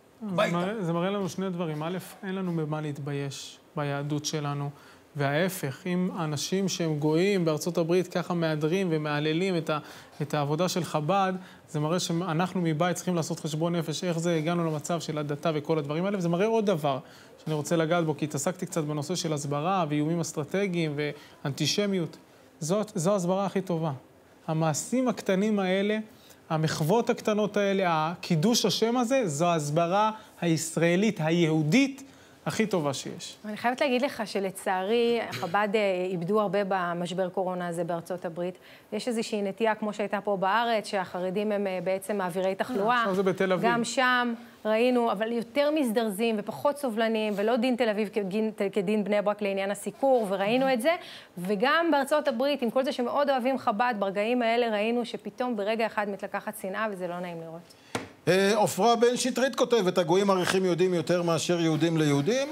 זה מראה לנו שני דברים. א', אין לנו במה להתבייש ביהדות שלנו, וההפך, אם אנשים שהם גויים בארצות הברית ככה מהדרים ומעללים את העבודה של חב"ד, זה מראה שאנחנו מבית צריכים לעשות חשבון נפש, איך זה הגענו למצב של הדתה וכל הדברים האלה, וזה מראה עוד דבר שאני רוצה לגעת בו, כי התעסקתי קצת בנושא של הסברה ואיומים אסטרטגיים ואנטישמיות. זו הסברה הכי טובה. המעשים הקטנים האלה, המחוות הקטנות האלה, הקידוש השם הזה, זו ההסברה הישראלית, היהודית, הכי טובה שיש. אני חייבת להגיד לך שלצערי, חב"ד איבדו הרבה במשבר קורונה הזה בארצות הברית. יש איזושהי נטייה, כמו שהייתה פה בארץ, שהחרדים הם בעצם מעבירי תחלואה. עכשיו זה בתל אביב. גם שם ראינו, אבל יותר מזדרזים ופחות סובלניים, ולא דין תל אביב כדין בני ברק לעניין הסיקור, וראינו את זה. וגם בארצות הברית, עם כל זה שמאוד אוהבים חב"ד, ברגעים האלה ראינו שפתאום ברגע אחד מתלקחת שנאה, וזה לא נעים לראות. עופרה בן שטרית כותבת, הגויים מעריכים יהודים יותר מאשר יהודים ליהודים?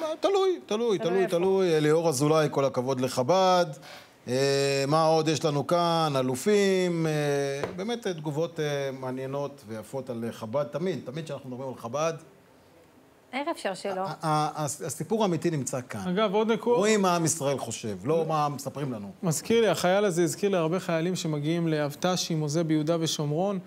תלוי. ליאור אזולאי, כל הכבוד לחב"ד. מה עוד יש לנו כאן? אלופים. באמת תגובות מעניינות ויפות על חב"ד. תמיד שאנחנו מדברים על חב"ד. איך אפשר שלא? הסיפור האמיתי נמצא כאן. אגב, עוד נקודה. רואים מה עם ישראל חושב, לא מה מספרים לנו. מזכיר לי, החייל הזה הזכיר לי הרבה חיילים שמגיעים לאבט"שים או זה ביהודה ושומרון,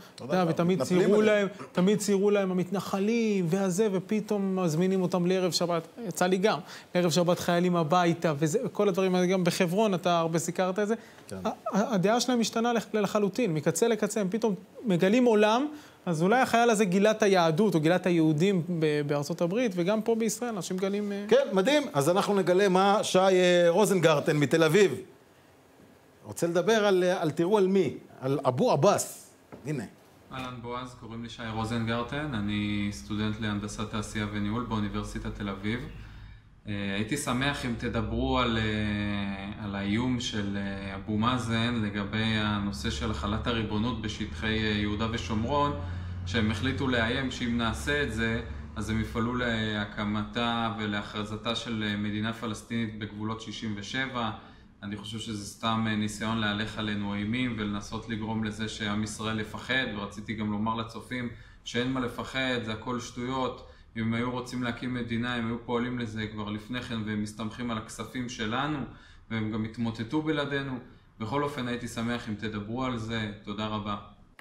ותמיד ציירו להם המתנחלים והזה, ופתאום מזמינים אותם לערב שבת. יצא לי גם, לערב שבת חיילים הביתה, וכל הדברים האלה, גם בחברון, אתה הרבה סיקרת את זה. הדעה שלהם משתנה לחלוטין, מקצה לקצה, הם פתאום מגלים עולם, אז אולי החייל הזה גילה את היהדות, או גילה את היהודים בארצות הברית, וגם פה בישראל, אנשים מגלים... כן, מדהים. אז אנחנו נגלה מה שי רוזנגרטן מתל אביב. רוצה לדבר תראו על מי? על אבו עבאס. הנה. אהלן בועז, קוראים לי שי רוזנגרטן, אני סטודנט להנדסת תעשייה וניהול באוניברסיטת תל אביב. הייתי שמח אם תדברו על האיום של אבו מאזן לגבי הנושא של החלת הריבונות בשטחי יהודה ושומרון, שהם החליטו לאיים שאם נעשה את זה, אז הם יפעלו להקמתה ולהכרזתה של מדינה פלסטינית בגבולות 67, אני חושב שזה סתם ניסיון להלך עלינו אימים ולנסות לגרום לזה שעם ישראל יפחד, ורציתי גם לומר לצופים שאין מה לפחד, זה הכל שטויות. אם הם היו רוצים להקים מדינה, הם היו פועלים לזה כבר לפני כן, והם מסתמכים על הכספים שלנו, והם גם התמוטטו בלעדינו. בכל אופן, הייתי שמח אם תדברו על זה. תודה רבה.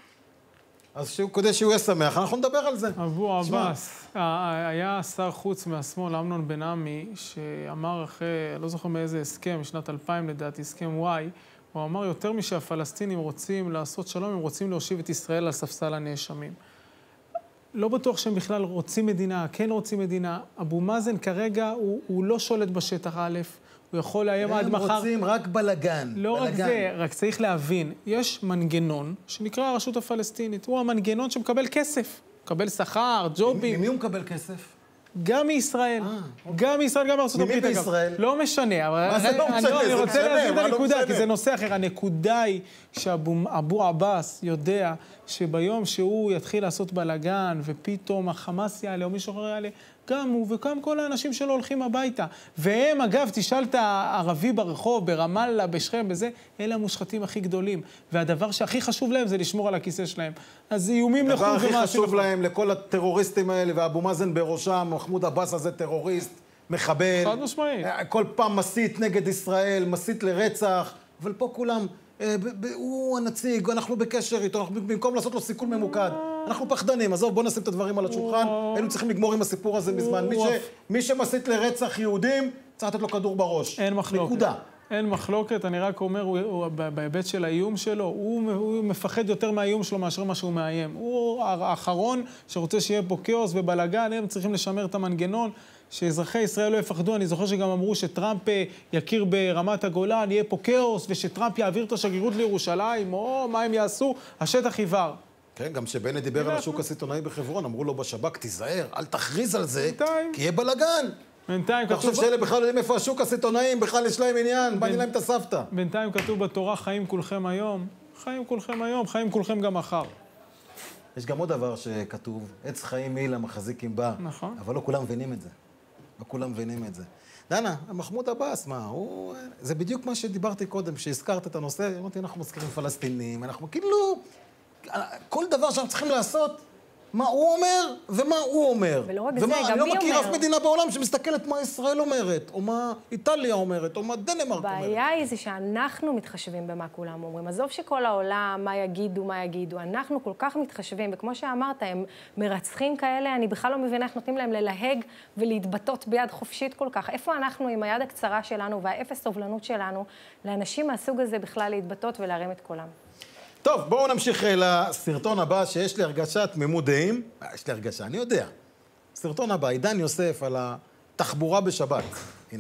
אז כדי שהוא יהיה שמח, אנחנו נדבר על זה. אבו עבאס, היה שר חוץ מהשמאל, אמנון בן עמי, שאמר אחרי, לא זוכר מאיזה הסכם, שנת 2000 לדעתי, הסכם וואי, הוא אמר יותר משהפלסטינים רוצים לעשות שלום, הם רוצים להושיב את ישראל על ספסל הנאשמים. לא בטוח שהם בכלל רוצים מדינה, כן רוצים מדינה. אבו מאזן כרגע הוא לא שולט בשטח א', הוא יכול לאיים עד מחר. הם רוצים רק בלגן. לא רק זה, רק צריך להבין, יש מנגנון שנקרא הרשות הפלסטינית, הוא המנגנון שמקבל כסף, מקבל שכר, ג'ובים. ממי הוא מקבל כסף? גם מישראל, גם מישראל, גם בארצות הברית, אגב. לא משנה, אבל אני רוצה להבין את הנקודה, כי זה נושא אחר. הנקודה היא שאבו עבאס יודע שביום שהוא יתחיל לעשות בלגן, ופתאום החמאס יעלה, או מישהו אחר יעלה, גם הוא וגם כל האנשים שלו הולכים הביתה. והם, אגב, תשאל את הערבי ברחוב, ברמאללה, בשכם, בזה, אלה המושחתים הכי גדולים. והדבר שהכי חשוב להם זה לשמור על הכיסא שלהם. אז איומים לחוץ הדבר הכי חשוב להם, לכל הטרוריסטים האלה, ואבו מאזן בראשם, מחמוד עבאס הזה טרוריסט, מחבל. חד משמעית. כל פעם מסית נגד ישראל, מסית לרצח, אבל פה כולם, הוא הנציג, אנחנו בקשר איתו, במקום לעשות לו סיכול ממוקד. אנחנו פחדנים, עזוב, בוא נשים את הדברים על השולחן, היינו צריכים לגמור עם הסיפור הזה מזמן. מי שמסית לרצח יהודים, צריך לתת לו כדור בראש. אין מחלוקת. נקודה. אין מחלוקת, אני רק אומר, בהיבט של האיום שלו, הוא מפחד יותר מהאיום שלו מאשר מה שהוא מאיים. הוא האחרון שרוצה שיהיה פה כאוס ובלגן, הם צריכים לשמר את המנגנון, שאזרחי ישראל לא יפחדו. אני זוכר שגם אמרו שטראמפ יכיר ברמת הגולן, יהיה פה כאוס, ושטראמפ יעביר את השגרירות לירושלים, או מה הם יעשו, השטח עיוור. כן, גם שבנט דיבר על השוק הסיטונאי בחברון, אמרו לו בשב"כ, תיזהר, אל תכריז על זה, כי יהיה בלגן. בינתיים כתוב... אתה חושב שאלה בכלל יודעים איפה השוק הסיטונאים, בכלל יש להם עניין, בא להם את הסבתא. בינתיים כתוב בתורה, חיים כולכם היום, חיים כולכם היום, חיים כולכם גם מחר. יש גם עוד דבר שכתוב, עץ חיים מילה מחזיקים בה. נכון. אבל לא כולם מבינים את זה. לא כולם מבינים את זה. דנה, מחמוד עבאס, מה, הוא... זה בדיוק מה שדיברתי קודם, כשהזכרת את הנושא, אמרתי, אנחנו מזכירים פלסטינים, אנחנו כאילו... כל דבר שאנחנו צריכים לעשות, מה הוא אומר ומה הוא אומר. ולא רק זה, גם מי אומר. אני לא מכיר אף מדינה בעולם שמסתכלת מה ישראל אומרת, או מה איטליה אומרת, או מה דנמרק אומרת. הבעיה היא זה שאנחנו מתחשבים במה כולם אומרים. עזוב שכל העולם, מה יגידו, אנחנו כל כך מתחשבים, וכמו שאמרת, הם מרצחים כאלה, אני בכלל לא מבינה איך נותנים להם ללהג ולהתבטאות ביד חופשית כל כך. איפה אנחנו עם היד הקצרה שלנו והאפס סובלנות שלנו לאנשים מהסוג הזה בכלל להתבטאות ולהרים את קולם? טוב, בואו נמשיך לסרטון הבא, שיש לי הרגשת תמימות דעים. יש לי הרגשה, אני יודע. סרטון הבא, עידן יוסף על התחבורה בשבת. הנה.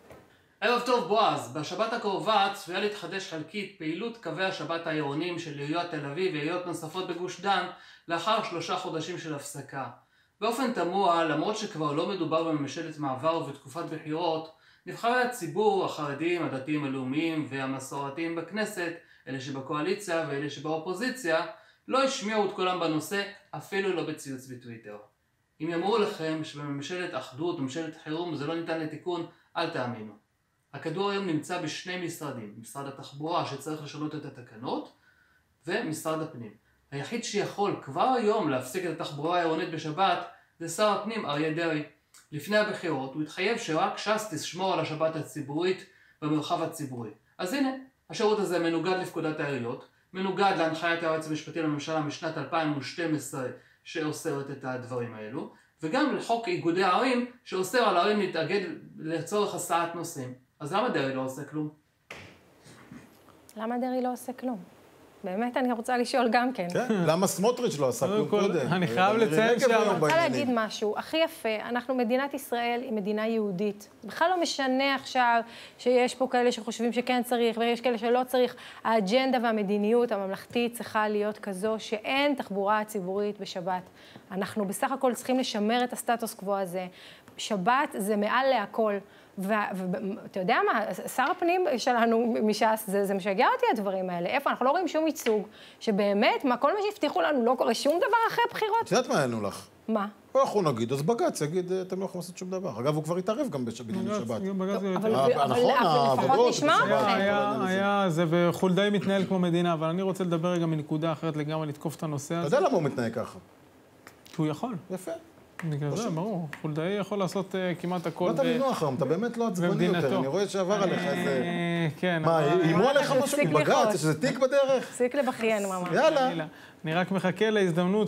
ערב טוב, בועז. בשבת הקרובה צפויה להתחדש חלקית פעילות קווי השבת העירוניים של עיריית תל אביב ועיריות נוספות בגוש דן לאחר 3 חודשים של הפסקה. באופן תמוה, למרות שכבר לא מדובר בממשלת מעבר ובתקופת בחירות, נבחרי הציבור, החרדים, הדתיים הלאומיים והמסורתיים בכנסת, אלה שבקואליציה ואלה שבאופוזיציה, לא השמיעו את קולם בנושא, אפילו לא בציוץ בטוויטר. אם יאמרו לכם שבממשלת אחדות, ממשלת חירום, זה לא ניתן לתיקון, אל תאמינו. הכדור היום נמצא בשני משרדים, משרד התחבורה שצריך לשנות את התקנות, ומשרד הפנים. היחיד שיכול כבר היום להפסיק את התחבורה העירונית בשבת, זה שר הפנים אריה דרעי. לפני הבחירות הוא התחייב שרק ש"ס תשמור על השבת הציבורית במרחב הציבורי. אז הנה, השירות הזה מנוגד לפקודת העיריות, מנוגד להנחיית היועץ המשפטי לממשלה משנת 2012 שאוסרת את הדברים האלו, וגם לחוק איגודי הערים שאוסר על הערים להתאגד לצורך הסעת נוסעים. אז למה דרעי לא עושה כלום? למה דרעי לא עושה כלום? באמת אני רוצה לשאול גם כן. כן, למה סמוטריץ' לא עשה כלום קודם? אני חייב לציין אני רוצה להגיד משהו, הכי יפה, אנחנו מדינת ישראל היא מדינה יהודית. בכלל לא משנה עכשיו שיש פה כאלה שחושבים שכן צריך, ויש כאלה שלא צריך. האג'נדה והמדיניות הממלכתית צריכה להיות כזו שאין תחבורה ציבורית בשבת. אנחנו בסך הכל צריכים לשמר את הסטטוס קוו הזה. שבת זה מעל להכל. ואתה יודע מה, שר הפנים שלנו מש"ס, זה משגע אותי הדברים האלה. איפה? אנחנו לא רואים שום ייצוג, שבאמת, כל מה שהבטיחו לנו לא קורה שום דבר אחרי הבחירות. את יודעת מה יענו לך? מה? אנחנו נגיד, אז בג"ץ יגיד, אתם לא יכולים לעשות שום דבר. אגב, הוא כבר התערב גם בענייני שבת. אבל לפחות נשמע אתכם. היה זה, וחולדאי מתנהל כמו מדינה, אבל אני רוצה לדבר רגע מנקודה אחרת לגמרי, לתקוף את הנושא הזה. אתה יודע למה הוא מתנהג ככה? כי הוא יכול. יפה. בגלל זה, ברור. חולדאי יכול לעשות כמעט הכל. לא תמיד נוח היום, אתה באמת לא עצבני יותר. אני רואה שעבר עליך איזה... כן. מה, אימו עליך משהו מבג"ץ? יש איזה תיק בדרך? הפסיק לבכיין, ממש. יאללה. אני רק מחכה להזדמנות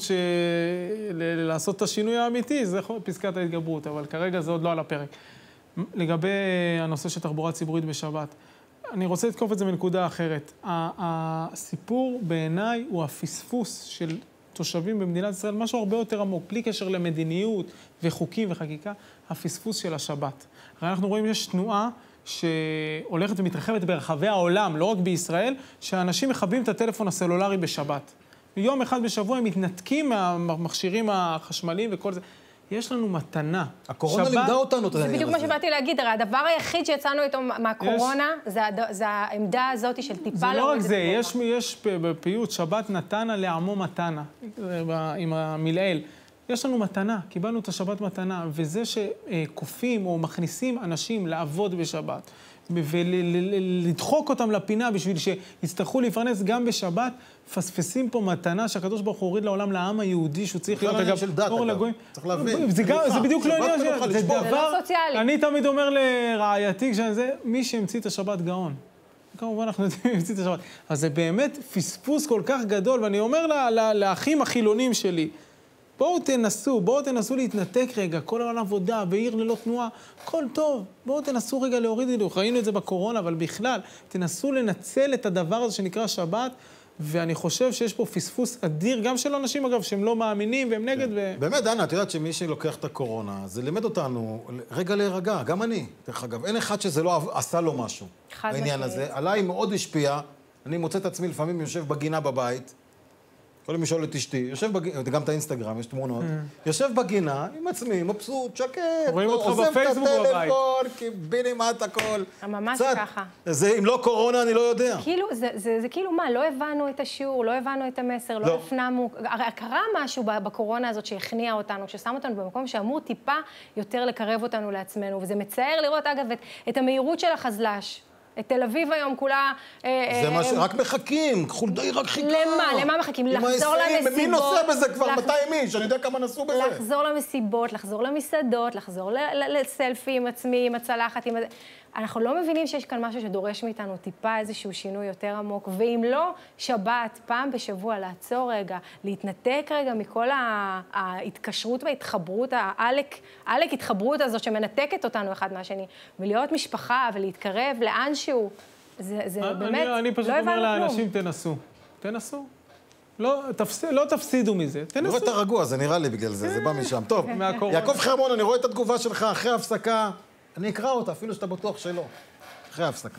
לעשות את השינוי האמיתי, זה פסקת ההתגברות, אבל כרגע זה עוד לא על הפרק. לגבי הנושא של תחבורה ציבורית בשבת, אני רוצה לתקוף את זה מנקודה אחרת. הסיפור בעיניי הוא הפספוס של תושבים במדינת ישראל, משהו הרבה יותר עמוק, בלי קשר למדיניות וחוקים וחקיקה, הפספוס של השבת. הרי אנחנו רואים שיש תנועה שהולכת ומתרחבת ברחבי העולם, לא רק בישראל, שאנשים מכבים את הטלפון הסלולרי בשבת. יום אחד בשבוע הם מתנתקים מהמכשירים החשמליים וכל זה. יש לנו מתנה. הקורונה לימדה אותנו את זה בדיוק מה שבאתי להגיד, הרי הדבר היחיד שיצאנו איתו מהקורונה, זה העמדה הזאת של טיפה... זה לא רק זה, יש בפיוט שבת נתנה לעמו מתנה, עם המילאל. יש לנו מתנה, קיבלנו את השבת מתנה, וזה שקופים או מכניסים אנשים לעבוד בשבת, ולדחוק אותם לפינה בשביל שיצטרכו להיפרנס גם בשבת, פספסים פה מתנה שהקדוש ברוך הוא הוריד לעולם לעם היהודי, שהוא צריך להיות אגב אור לגויים. צריך להבין. זה בדיוק לא עניין של... זה דבר... סוציאלי. אני תמיד אומר לרעייתי, מי שהמציא את השבת גאון. כמובן אנחנו יודעים מי המציא את השבת. אז זה באמת פספוס כל כך גדול, ואני אומר לאחים החילונים שלי, בואו תנסו להתנתק רגע, כל העולם עבודה, בעיר ללא תנועה, הכל טוב. בואו תנסו רגע להוריד הילוך, ראינו את זה בקורונה, אבל בכלל, תנסו לנצל את הדבר הזה שנקרא שבת, ואני חושב שיש פה פספוס אדיר, גם של אנשים אגב, שהם לא מאמינים והם נגד באמת, דנה, את יודעת שמי שלוקח את הקורונה, זה לימד אותנו רגע להירגע, גם אני, דרך אגב, אין אחד שזה לא עשה לו משהו. העניין הזה, עליי מאוד השפיע, אני מוצא את עצמי לפעמים יושב בגינה בבית, יכולים לשאול את אשתי, יושב בגינה, גם את האינסטגרם, יש תמונות, יושב בגינה עם עצמי, מבסוט, שקט, רואים אותך בפייסבוק בבית. עוזב את הטלפון, קיבינים את הכל. ממש ככה. זה, אם לא קורונה, אני לא יודע. כאילו, זה כאילו מה, לא הבנו את השיעור, לא הבנו את המסר, לא הפנמו. קרה משהו בקורונה הזאת שהכניע אותנו, ששם אותנו במקום שאמור טיפה יותר לקרב אותנו לעצמנו, וזה מצער לראות, אגב, את המהירות של החזל"ש. את תל אביב היום כולה... זה מה רק מחכים, חולדאי רק חיכה. למה מחכים? לחזור למסיבות. מי נוסע בזה כבר 200 איש? אני יודע כמה נסעו בזה. לחזור למסיבות, לחזור למסעדות, לחזור לסלפי עם עצמי, עם הצלחת, עם... אנחנו לא מבינים שיש כאן משהו שדורש מאיתנו טיפה איזשהו שינוי יותר עמוק, ואם לא, שבת, פעם בשבוע, לעצור רגע, להתנתק רגע מכל ההתקשרות וההתחברות, העלק התחברות הזאת שמנתקת אותנו אחד מהשני, ולהיות משפחה ולהתקרב לאנשהו, זה באמת, אני פשוט אומר לאנשים, תנסו. לא תפסידו מזה, תנסו. אני רואה את הרגוע, זה נראה לי בגלל זה, זה בא משם. טוב, יעקב חרמון, אני רואה את התגובה שלך אחרי ההפסקה. אני אקרא אותה, אפילו שאתה בטוח שלא. אחרי ההפסקה.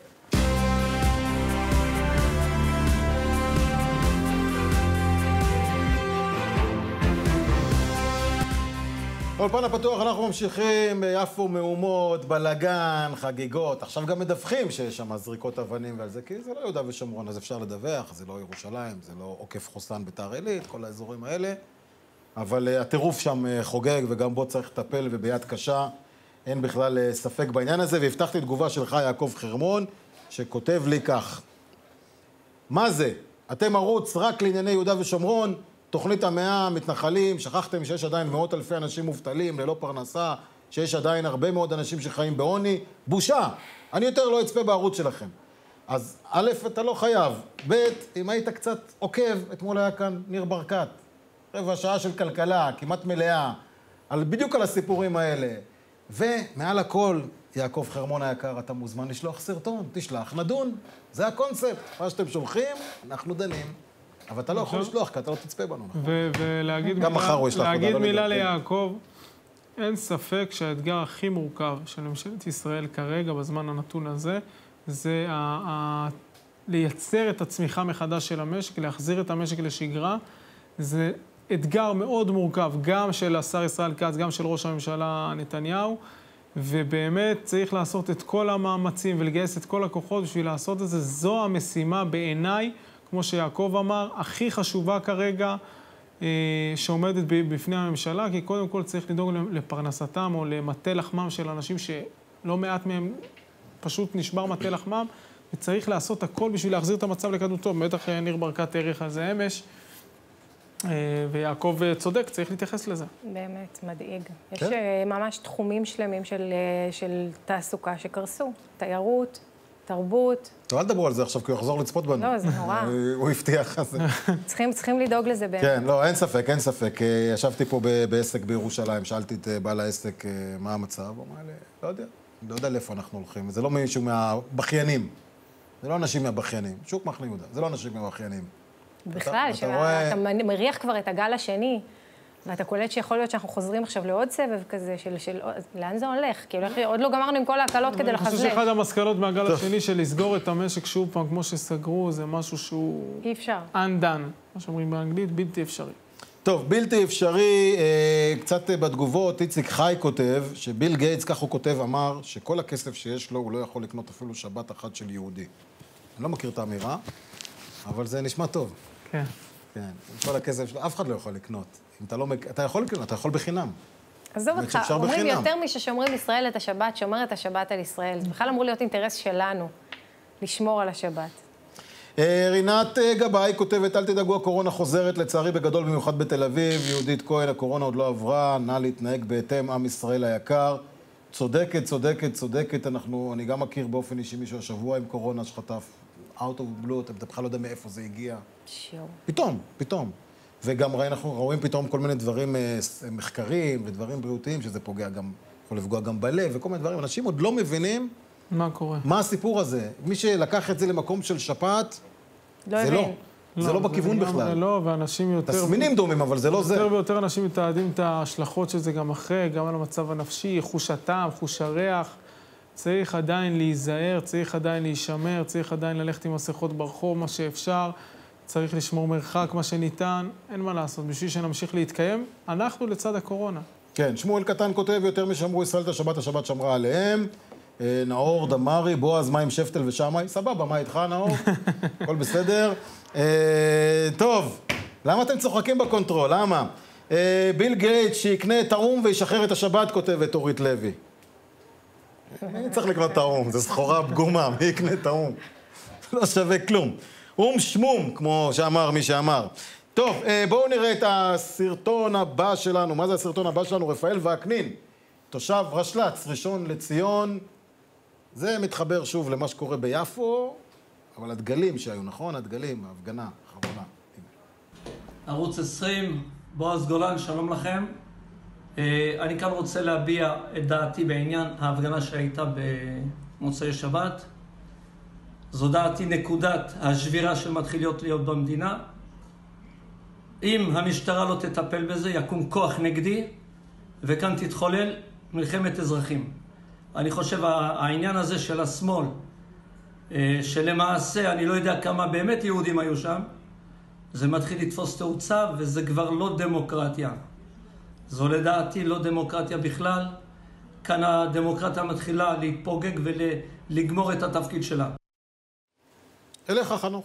באולפן הפתוח אנחנו ממשיכים ביפו מהומות, בלגן, חגיגות. עכשיו גם מדווחים שיש שם זריקות אבנים ועל זה, כי זה לא יהודה ושומרון, אז אפשר לדווח, זה לא ירושלים, זה לא עוקף חוסן ביתר עילית, כל האזורים האלה. אבל הטירוף שם חוגג וגם בו צריך לטפל וביד קשה. אין בכלל ספק בעניין הזה, והבטחתי תגובה שלך, יעקב חרמון, שכותב לי כך. מה זה? אתם ערוץ רק לענייני יהודה ושומרון, תוכנית המאה, מתנחלים, שכחתם שיש עדיין מאות אלפי אנשים מובטלים, ללא פרנסה, שיש עדיין הרבה מאוד אנשים שחיים בעוני. בושה! אני יותר לא אצפה בערוץ שלכם. אז א', אתה לא חייב. ב', אם היית קצת עוקב, אתמול היה כאן ניר ברקת. רבע שעה של כלכלה, כמעט מלאה, בדיוק על הסיפורים האלה. ומעל הכל, יעקב חרמון היקר, אתה מוזמן לשלוח סרטון, תשלח, נדון. זה הקונספט. מה שאתם שולחים, אנחנו דנים. אבל אתה לא יכול לשלוח, כי אתה לא תצפה בנו. ולהגיד מילה ליעקב, אין ספק שהאתגר הכי מורכב של ממשלת ישראל כרגע, בזמן הנתון הזה, זה לייצר את הצמיחה מחדש של המשק, להחזיר את המשק לשגרה. זה אתגר מאוד מורכב, גם של השר ישראל כץ, גם של ראש הממשלה נתניהו. ובאמת צריך לעשות את כל המאמצים ולגייס את כל הכוחות בשביל לעשות את זה. זו המשימה בעיניי, כמו שיעקב אמר, הכי חשובה כרגע שעומדת בפני הממשלה, כי קודם כל צריך לדאוג לפרנסתם או למטה לחמם של אנשים שלא מעט מהם פשוט נשבר מטה לחמם, וצריך לעשות הכל בשביל להחזיר את המצב לקדמותו. בטח ניר ברקת העריך על זה אמש, ויעקב צודק, צריך להתייחס לזה. באמת, מדאיג. יש ממש תחומים שלמים של תעסוקה שקרסו. תיירות, תרבות. אל תדברו על זה עכשיו, כי הוא יחזור לצפות בנו. לא, זה נורא. הוא הבטיח על זה. צריכים לדאוג לזה באמת. כן, לא, אין ספק, אין ספק. ישבתי פה בעסק בירושלים, שאלתי את בעל העסק מה המצב, הוא אמר לי, לא יודע לאיפה אנחנו הולכים. זה לא מישהו מהבכיינים. זה לא אנשים מהבכיינים. שוק מחנה יהודה, זה לא אנשים מהבכיינים. בכלל, שאתה מריח כבר את הגל השני, ואתה קולט שיכול להיות שאנחנו חוזרים עכשיו לעוד סבב כזה, לאן זה הולך? כי עוד לא גמרנו עם כל ההקלות כדי לחזלש. אני חושב שאחד המסקנות מהגל השני של לסגור את המשק שוב פעם, כמו שסגרו, זה משהו שהוא... אי אפשר. undone, מה שאומרים באנגלית, בלתי אפשרי. טוב, בלתי אפשרי, קצת בתגובות, איציק חי כותב, שביל גייטס, כך הוא כותב, אמר שכל הכסף שיש לו, הוא לא יכול לקנות אפילו שבת אחת של יהודי. אני לא מכיר את האמירה, אבל זה נשמע טוב. כן. כן, כל הכסף שלו, אף אחד לא יכול לקנות. אם אתה לא... אתה יכול לקנות, אתה יכול בחינם. עזוב אותך, אומרים יותר מששומרים ישראל את השבת, שומר את השבת על ישראל. זה בכלל אמור להיות אינטרס שלנו, לשמור על השבת. רינת גבאי כותבת, אל תדאגו, הקורונה חוזרת, לצערי בגדול במיוחד בתל אביב. יהודית כהן, הקורונה עוד לא עברה, נא להתנהג בהתאם, עם ישראל היקר. צודקת, צודקת, צודקת. אני גם מכיר באופן אישי מישהו השבוע עם קורונה שחטף out of blue, אתה בכלל לא יודע מאיפה זה הגיע. פתאום. וגם אנחנו רואים פתאום כל מיני דברים מחקרים ודברים בריאותיים, שזה פוגע גם, יכול לפגוע גם בלב וכל מיני דברים. אנשים עוד לא מבינים מה קורה. מה הסיפור הזה. מי שלקח את זה למקום של שפעת, זה לא. זה לא בכיוון בכלל. לא, ואנשים יותר... תסמינים דומים, אבל זה לא זה. יותר ויותר אנשים מתעדים את ההשלכות של זה גם אחרי, גם על המצב הנפשי, חוש הטעם, חוש הריח. צריך עדיין להיזהר, צריך עדיין להישמר, צריך עדיין ללכת עם מסכות ברחוב, מה שאפשר. צריך לשמור מרחק, מה שניתן. אין מה לעשות, בשביל שנמשיך להתקיים. אנחנו לצד הקורונה. כן, שמואל קטן כותב, יותר משמרו ישראל את השבת, השבת שמרה עליהם. נאור, דמרי, בועז, מה עם שפטל ושמאי? סבבה, מה איתך, נאור? הכל בסדר. טוב, למה אתם צוחקים בקונטרול? למה? ביל גייטס שיקנה את האום וישחרר את השבת, כותבת אורית לוי. אני צריך לקנות את האום, זו סחורה פגומה, מי יקנה את האום? לא שווה כלום. אום שמום, כמו שאמר מי שאמר. טוב, בואו נראה את הסרטון הבא שלנו. מה זה הסרטון הבא שלנו? רפאל וקנין, תושב רשל"צ, ראשון לציון. זה מתחבר שוב למה שקורה ביפו, אבל הדגלים שהיו, נכון? הדגלים, ההפגנה האחרונה. ערוץ 20, בועז גולן, שלום לכם. אני כאן רוצה להביע את דעתי בעניין ההפגנה שהייתה במוצאי שבת. זו דעתי נקודת השבירה שמתחיל להיות במדינה. אם המשטרה לא תטפל בזה, יקום כוח נגדי, וכאן תתחולל מלחמת אזרחים. אני חושב העניין הזה של השמאל, שלמעשה אני לא יודע כמה באמת יהודים היו שם, זה מתחיל לתפוס תאוצה וזה כבר לא דמוקרטיה. זו לדעתי לא דמוקרטיה בכלל. כאן הדמוקרטיה מתחילה להתפוגג ולגמור את התפקיד שלה. אליך חנוך.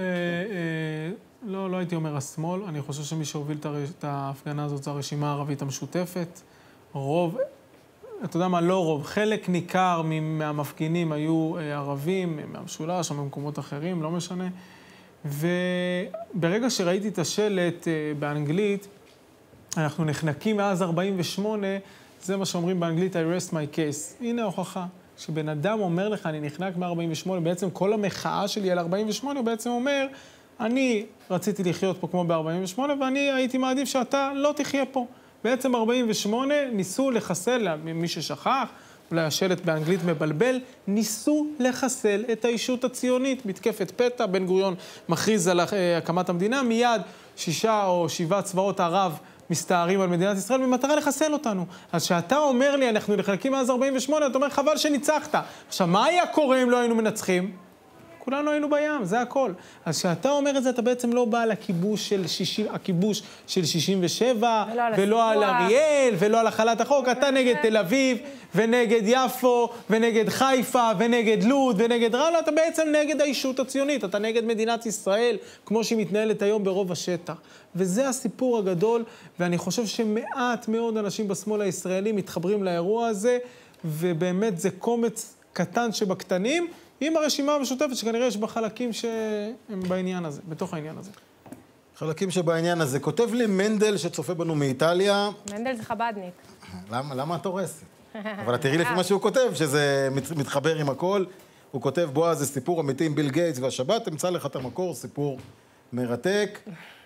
לא הייתי אומר השמאל. אני חושב שמי שהוביל את ההפגנה הזאת זה הרשימה הערבית המשותפת. רוב, אתה יודע מה, לא רוב, חלק ניכר מהמפגינים היו ערבים, מהמשולש או ממקומות אחרים, לא משנה. וברגע שראיתי את השלט באנגלית, אנחנו נחנקים מאז 48, זה מה שאומרים באנגלית, I rest my case. הנה ההוכחה. כשבן אדם אומר לך, אני נחנק מ-48, בעצם כל המחאה שלי על 48, הוא בעצם אומר, אני רציתי לחיות פה כמו ב-48, ואני הייתי מעדיף שאתה לא תחיה פה. בעצם 48 ניסו לחסל, מי ששכח, אולי השלט באנגלית מבלבל, ניסו לחסל את האישות הציונית. מתקפת פתע, בן גוריון מכריז על הקמת המדינה, מיד 6 או 7 צבאות ערב מסתערים על מדינת ישראל במטרה לחסל אותנו. אז שאתה אומר לי, אנחנו נחלקים מאז 48, אתה אומר, חבל שניצחת. עכשיו, מה היה קורה אם לא היינו מנצחים? כולנו היינו בים, זה הכל. אז כשאתה אומר את זה, אתה בעצם לא בא לכיבוש של 67, ולא על אריאל, ולא על החלת החוק. אתה נגד תל אביב, ונגד יפו, ונגד חיפה, ונגד לוד, ונגד רמלה. אתה בעצם נגד האישות הציונית. אתה נגד מדינת ישראל, כמו שהיא מתנהלת היום ברוב השטח. וזה הסיפור הגדול, ואני חושב שמעט מאוד אנשים בשמאל הישראלי מתחברים לאירוע הזה, ובאמת זה קומץ קטן שבקטנים, עם הרשימה המשותפת שכנראה יש בה חלקים שהם בעניין הזה, בתוך העניין הזה. חלקים שבעניין הזה. כותב לי מנדל שצופה בנו מאיטליה. מנדל זה חבדניק. למה את הורסת? אבל תראי לפי מה שהוא כותב, שזה מתחבר עם הכל. הוא כותב, בועז, זה סיפור אמיתי עם ביל גייטס והשבת, תמצא לך את המקור, סיפור מרתק.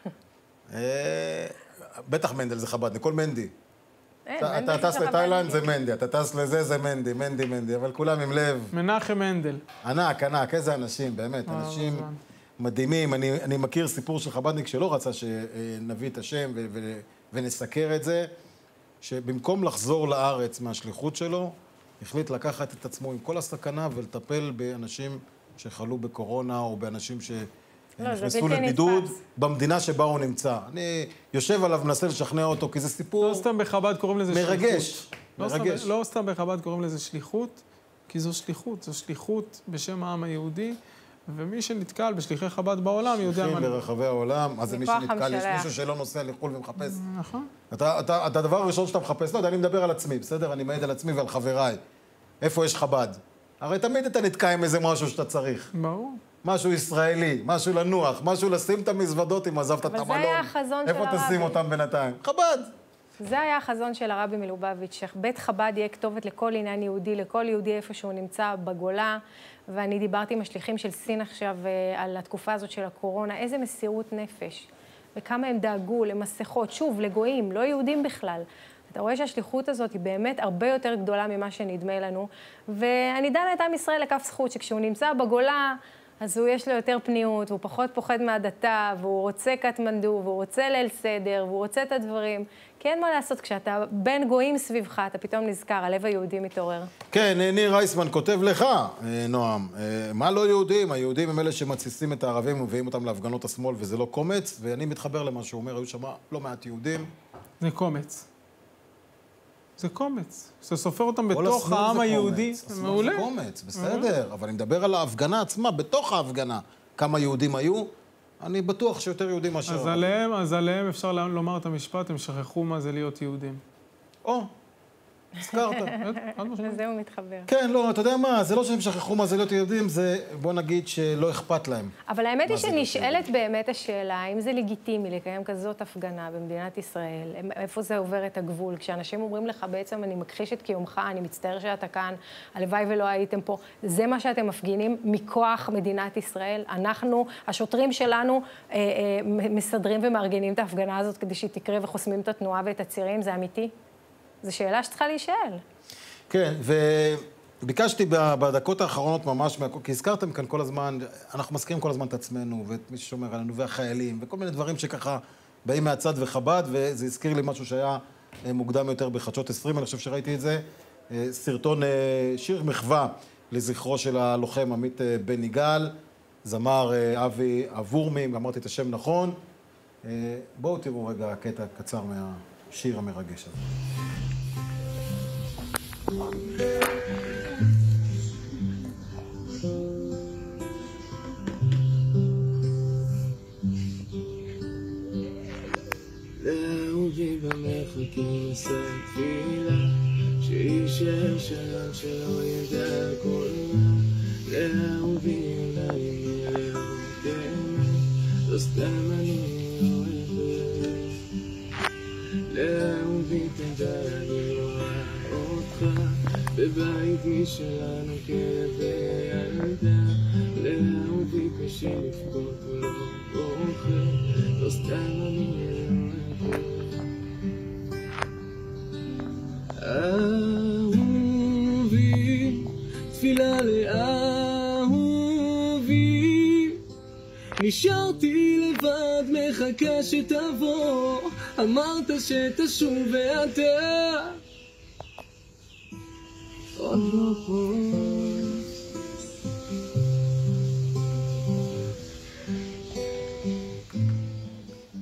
בטח מנדל זה חבדניק, כל מנדי. אתה טס לתאילנד זה מנדי, אתה טס לזה זה מנדי, אבל כולם עם לב. מנחם מנדל. ענק, איזה אנשים, באמת, אנשים מדהימים. אני מכיר סיפור של חבדניק שלא רצה שנביא את השם ונסקר את זה, שבמקום לחזור לארץ מהשליחות שלו, החליט לקחת את עצמו עם כל הסכנה ולטפל באנשים שחלו בקורונה או באנשים נכנסו לבידוד במדינה שבה הוא נמצא. אני יושב עליו, מנסה לשכנע אותו, כי זה סיפור... לא סתם בחב"ד קוראים לזה מרגש. מרגש. לא סתם בחב"ד קוראים לזה שליחות, כי זו שליחות. זו שליחות בשם העם היהודי, ומי שנתקל בשליחי חב"ד בעולם יודע מה... שליחים ברחבי העולם, אז זה מי שנתקל, יש מישהו שלא נוסע לחו"ל ומחפש. נכון. אתה הדבר הראשון שאתה מחפש, לא יודע, אני מדבר על עצמי, בסדר? אני מעיד על עצמי ועל חבריי. איפה יש חב"ד? הרי תמיד אתה נתקע עם איזה משהו שאתה צריך. ברור. משהו ישראלי, משהו לנוח, משהו לשים את המזוודות אם עזבת את המלון. אבל זה היה החזון של הרבי. איפה תשים אותם בינתיים? חב"ד. זה היה החזון של הרבי מלובביץ', שבית חב"ד יהיה כתובת לכל עניין יהודי, לכל יהודי איפה שהוא נמצא בגולה. ואני דיברתי עם השליחים של סין עכשיו על התקופה הזאת של הקורונה, איזה מסירות נפש, וכמה הם דאגו למסכות, שוב, לגויים, לא יהודים בכלל. אתה רואה שהשליחות הזאת היא באמת הרבה יותר גדולה ממה שנדמה לנו, ואני דנה את עם ישראל לכף זכות, שכשהוא נמצא בגולה, אז הוא יש לו יותר פניות, והוא פחות פוחד מהדתה, והוא רוצה קטמנדו, והוא רוצה ליל סדר, והוא רוצה את הדברים. כי אין מה לעשות, כשאתה בין גויים סביבך, אתה פתאום נזכר, הלב היהודי מתעורר. כן, ניר רייסמן כותב לך, נועם, מה לא יהודים? היהודים הם אלה שמתסיסים את הערבים ומביאים אותם להפגנות השמאל, וזה לא קומץ, ואני מתחבר למה שהוא אומר, היו שם לא מעט יהודים. זה קומץ. זה קומץ. זה סופר אותם בתוך העם היהודי. מעולה. זה קומץ, בסדר. אבל אני מדבר על ההפגנה עצמה, בתוך ההפגנה. כמה יהודים היו? אני בטוח שיותר יהודים מאשר... אז עליהם אפשר לומר את המשפט, הם שכחו מה זה להיות יהודים. הזכרת. לזה הוא מתחבר. כן, לא, אתה יודע מה, זה לא שהם שכחו מה זה להיות יהודים, זה, בוא נגיד, שלא אכפת להם. אבל האמת היא שנשאלת באמת השאלה, האם זה לגיטימי לקיים כזאת הפגנה במדינת ישראל, איפה זה עובר את הגבול, כשאנשים אומרים לך בעצם, אני מכחיש את קיומך, אני מצטער שאתה כאן, הלוואי ולא הייתם פה, זה מה שאתם מפגינים מכוח מדינת ישראל, אנחנו, השוטרים שלנו, מסדרים ומארגנים את ההפגנה הזאת כדי שהיא תקרה וחוסמים את התנועה ואת הצירים, זה אמיתי? זו שאלה שצריכה להישאל. כן, וביקשתי בדקות האחרונות ממש, כי הזכרתם כאן כל הזמן, אנחנו מזכירים כל הזמן את עצמנו, ואת מי ששומר עלינו, והחיילים, וכל מיני דברים שככה באים מהצד וחב"ד, וזה הזכיר לי משהו שהיה מוקדם יותר בחדשות 20, אני חושב שראיתי את זה, סרטון שיר מחווה לזכרו של הלוחם עמית בן יגאל, זמר אבי אבורמי, אם אמרתי את השם נכון. בואו תראו רגע קטע קצר מהשיר המרגש הזה. לאהובי במרחקים עשה תפילה שישאר שלום שלא ידע כל מה לאהובי אולי מלאהוב לא סתם אני אוהבת לאהובי תדע אני רואה אותך בבית משלנו כבילדה לאהובי קשה לפגות ולא אוכל לא סתם אני אהובי, תפילה לאהובי נשארתי לבד, מחכה שתבוא אמרת שתשוב ואתה עוד לא פה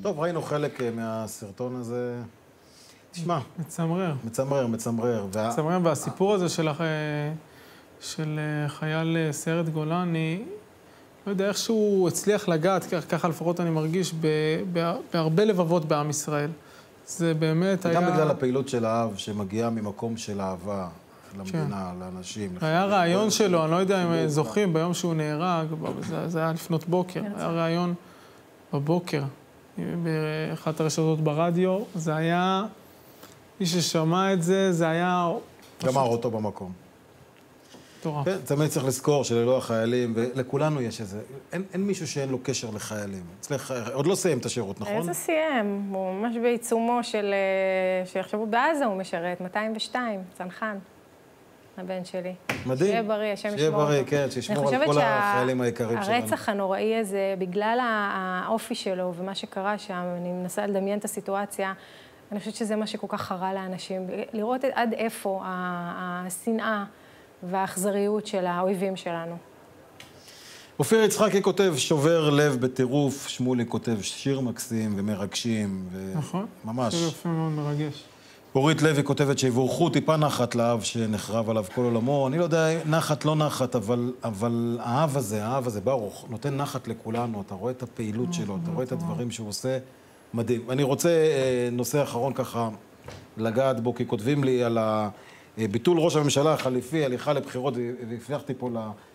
טוב, ראינו חלק מהסרטון הזה. תשמע. מצמרר. מצמרר. מצמרר, והסיפור הזה של חייל סיירת גולני, לא יודע, איך שהוא הצליח לגעת, ככה לפחות אני מרגיש, בהרבה לבבות בעם ישראל. זה באמת היה... גם בגלל הפעילות של האב, שמגיעה ממקום של אהבה למדינה, לאנשים. היה רעיון שלו, אני לא יודע אם זוכרים, ביום שהוא נהרג, זה היה לפנות בוקר, היה רעיון בבוקר, באחת הרשתות ברדיו, זה היה... מי ששמע את זה, זה היה... גמר אותו במקום. תורה. כן, תמיד צריך לזכור שללא החיילים, ולכולנו יש איזה... אין מישהו שאין לו קשר לחיילים. אצלך, עוד לא סיים את השירות, נכון? איזה סיים? הוא ממש בעיצומו של... שעכשיו בעזה הוא משרת, 202, צנחן, הבן שלי. מדהים. שיהיה בריא, השם ישמור אותו. שיהיה בריא, כן, שישמור על כל החיילים היקרים שלנו. הרצח הנוראי הזה, בגלל האופי שלו ומה שקרה שם, אני מנסה לדמיין את הסיטואציה, אני חושבת שזה מה שכל כך חרה לאנשים. לראות עד איפה השנאה והאכזריות של האויבים שלנו. אופיר יצחקי כותב שובר לב בטירוף, שמולי כותב שיר מקסים ומרגשים. נכון. ממש. שיר יפה מאוד מרגש. אורית לוי כותבת שיבורכו טיפה נחת לאב שנחרב עליו כל עולמו. אני לא יודע, נחת לא נחת, אבל האב הזה, ברוך, נותן נחת לכולנו. אתה רואה את הפעילות שלו, אתה רואה את הדברים שהוא עושה. מדהים. אני רוצה נושא אחרון ככה לגעת בו, כי כותבים לי על ביטול ראש הממשלה החליפי, הליכה לבחירות, והפלחתי פה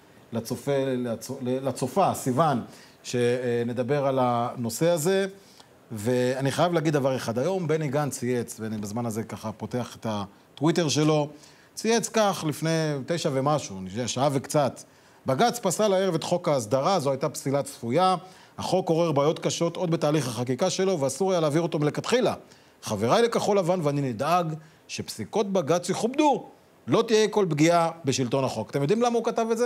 לצופה, סיוון, שנדבר על הנושא הזה, ואני חייב להגיד דבר אחד. היום בני גנץ צייץ, ואני בזמן הזה ככה פותח את הטוויטר שלו, צייץ כך לפני 9 ומשהו, שעה וקצת. בג"ץ פסל הערב את חוק ההסדרה, זו הייתה פסילה צפויה, החוק עורר בעיות קשות עוד בתהליך החקיקה שלו, ואסור היה להעביר אותו מלכתחילה. חבריי לכחול לבן ואני נדאג שפסיקות בג"ץ יכובדו. לא תהיה כל פגיעה בשלטון החוק. אתם יודעים למה הוא כתב את זה?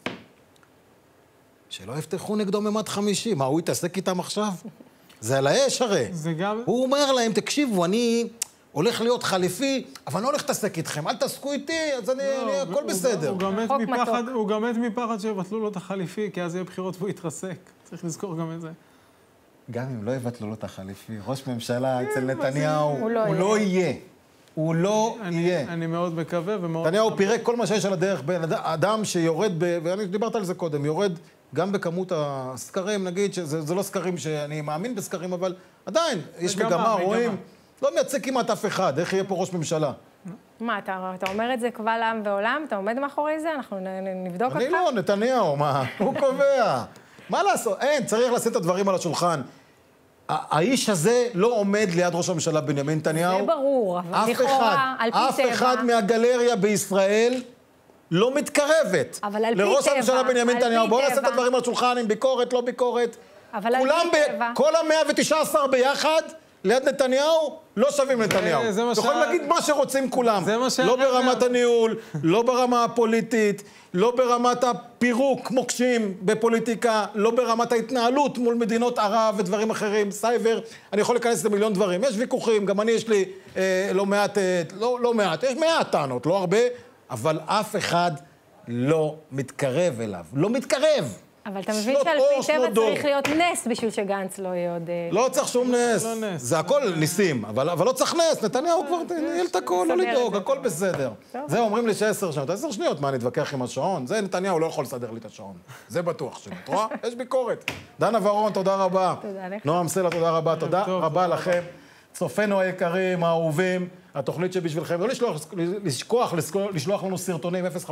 שלא יפתחו נגדו ממד 50. מה, הוא יתעסק איתם עכשיו? זה על האש הרי. הוא אומר להם, תקשיבו, אני הולך להיות חליפי, אבל אני לא הולך להתעסק איתכם. אל תעסקו איתי, אז הכל בסדר. הוא גם מת מפחד שיבטלו לו את החליפי, כי אז יהיה בחירות והוא יתרסק. צריך לזכור גם את זה. גם אם לא יבטלו לו את החליפי, ראש ממשלה אצל נתניהו, הוא לא יהיה. הוא לא יהיה. אני מאוד מקווה ומאוד... נתניהו פירק כל מה שיש על הדרך בין אדם שיורד, ואני דיברת על זה קודם, יורד גם בכמות הסקרים, נגיד שזה לא סקרים שאני מאמין בסקרים, אבל עדיין יש מגמה, רואים, לא מייצג כמעט אף אחד, איך יהיה פה ראש ממשלה. מה, אתה אומר את זה קבל עם ועולם? אתה עומד מאחורי זה? אנחנו נבדוק אותך? אני לא, נתניהו, מה? הוא קובע. מה לעשות? אין, צריך לשים את הדברים על השולחן. האיש הזה לא עומד ליד ראש הממשלה בנימין נתניהו. זה ברור, אבל לכאורה, על פי טבע. אף אחד מהגלריה בישראל לא מתקרבת. אבל על פי לראש טבע. הממשלה בנימין נתניהו. בואו נעשה את הדברים על השולחן, עם ביקורת, לא ביקורת. אבל על פי טבע. כל 119 ביחד, ליד נתניהו, לא שווים נתניהו. יכולים להגיד מה שרוצים כולם. לא ברמת הניהול, לא ברמה הפוליטית, לא ברמת הפירוק מוקשים בפוליטיקה, לא ברמת ההתנהלות מול מדינות ערב ודברים אחרים, סייבר, אני יכול להיכנס למיליון דברים. יש ויכוחים, גם אני יש לי לא מעט, יש 100 טענות, לא הרבה, אבל אף אחד לא מתקרב אליו. לא מתקרב. אבל אתה מבין שעל פי טבע צריך להיות נס בשביל שגנץ לא יהיה עוד... לא צריך שום נס. זה הכל ניסים, אבל לא צריך נס. נתניהו כבר תנהל את הכל, לא לדאוג, הכל בסדר. זהו, אומרים לי ש10 שניות. 10 שניות, מה, נתווכח עם השעון? זה נתניהו לא יכול לסדר לי את השעון. זה בטוח שלא. את רואה? יש ביקורת. דנה ורון, תודה רבה. תודה לך. נועם סלע, תודה רבה. תודה רבה לכם. צופינו היקרים, האהובים, התוכנית שבשבילכם, לא לשלוח לנו סרטונים 0543070000,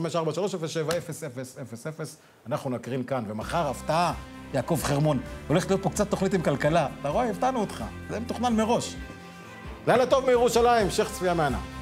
אנחנו נקרין כאן, ומחר הפתעה, יעקב חרמון, הולכת להיות פה קצת תוכנית עם כלכלה, אתה רואה, הפתענו אותך, זה מתוכנן מראש. לילה טוב מירושלים, המשך צפייה מהנה.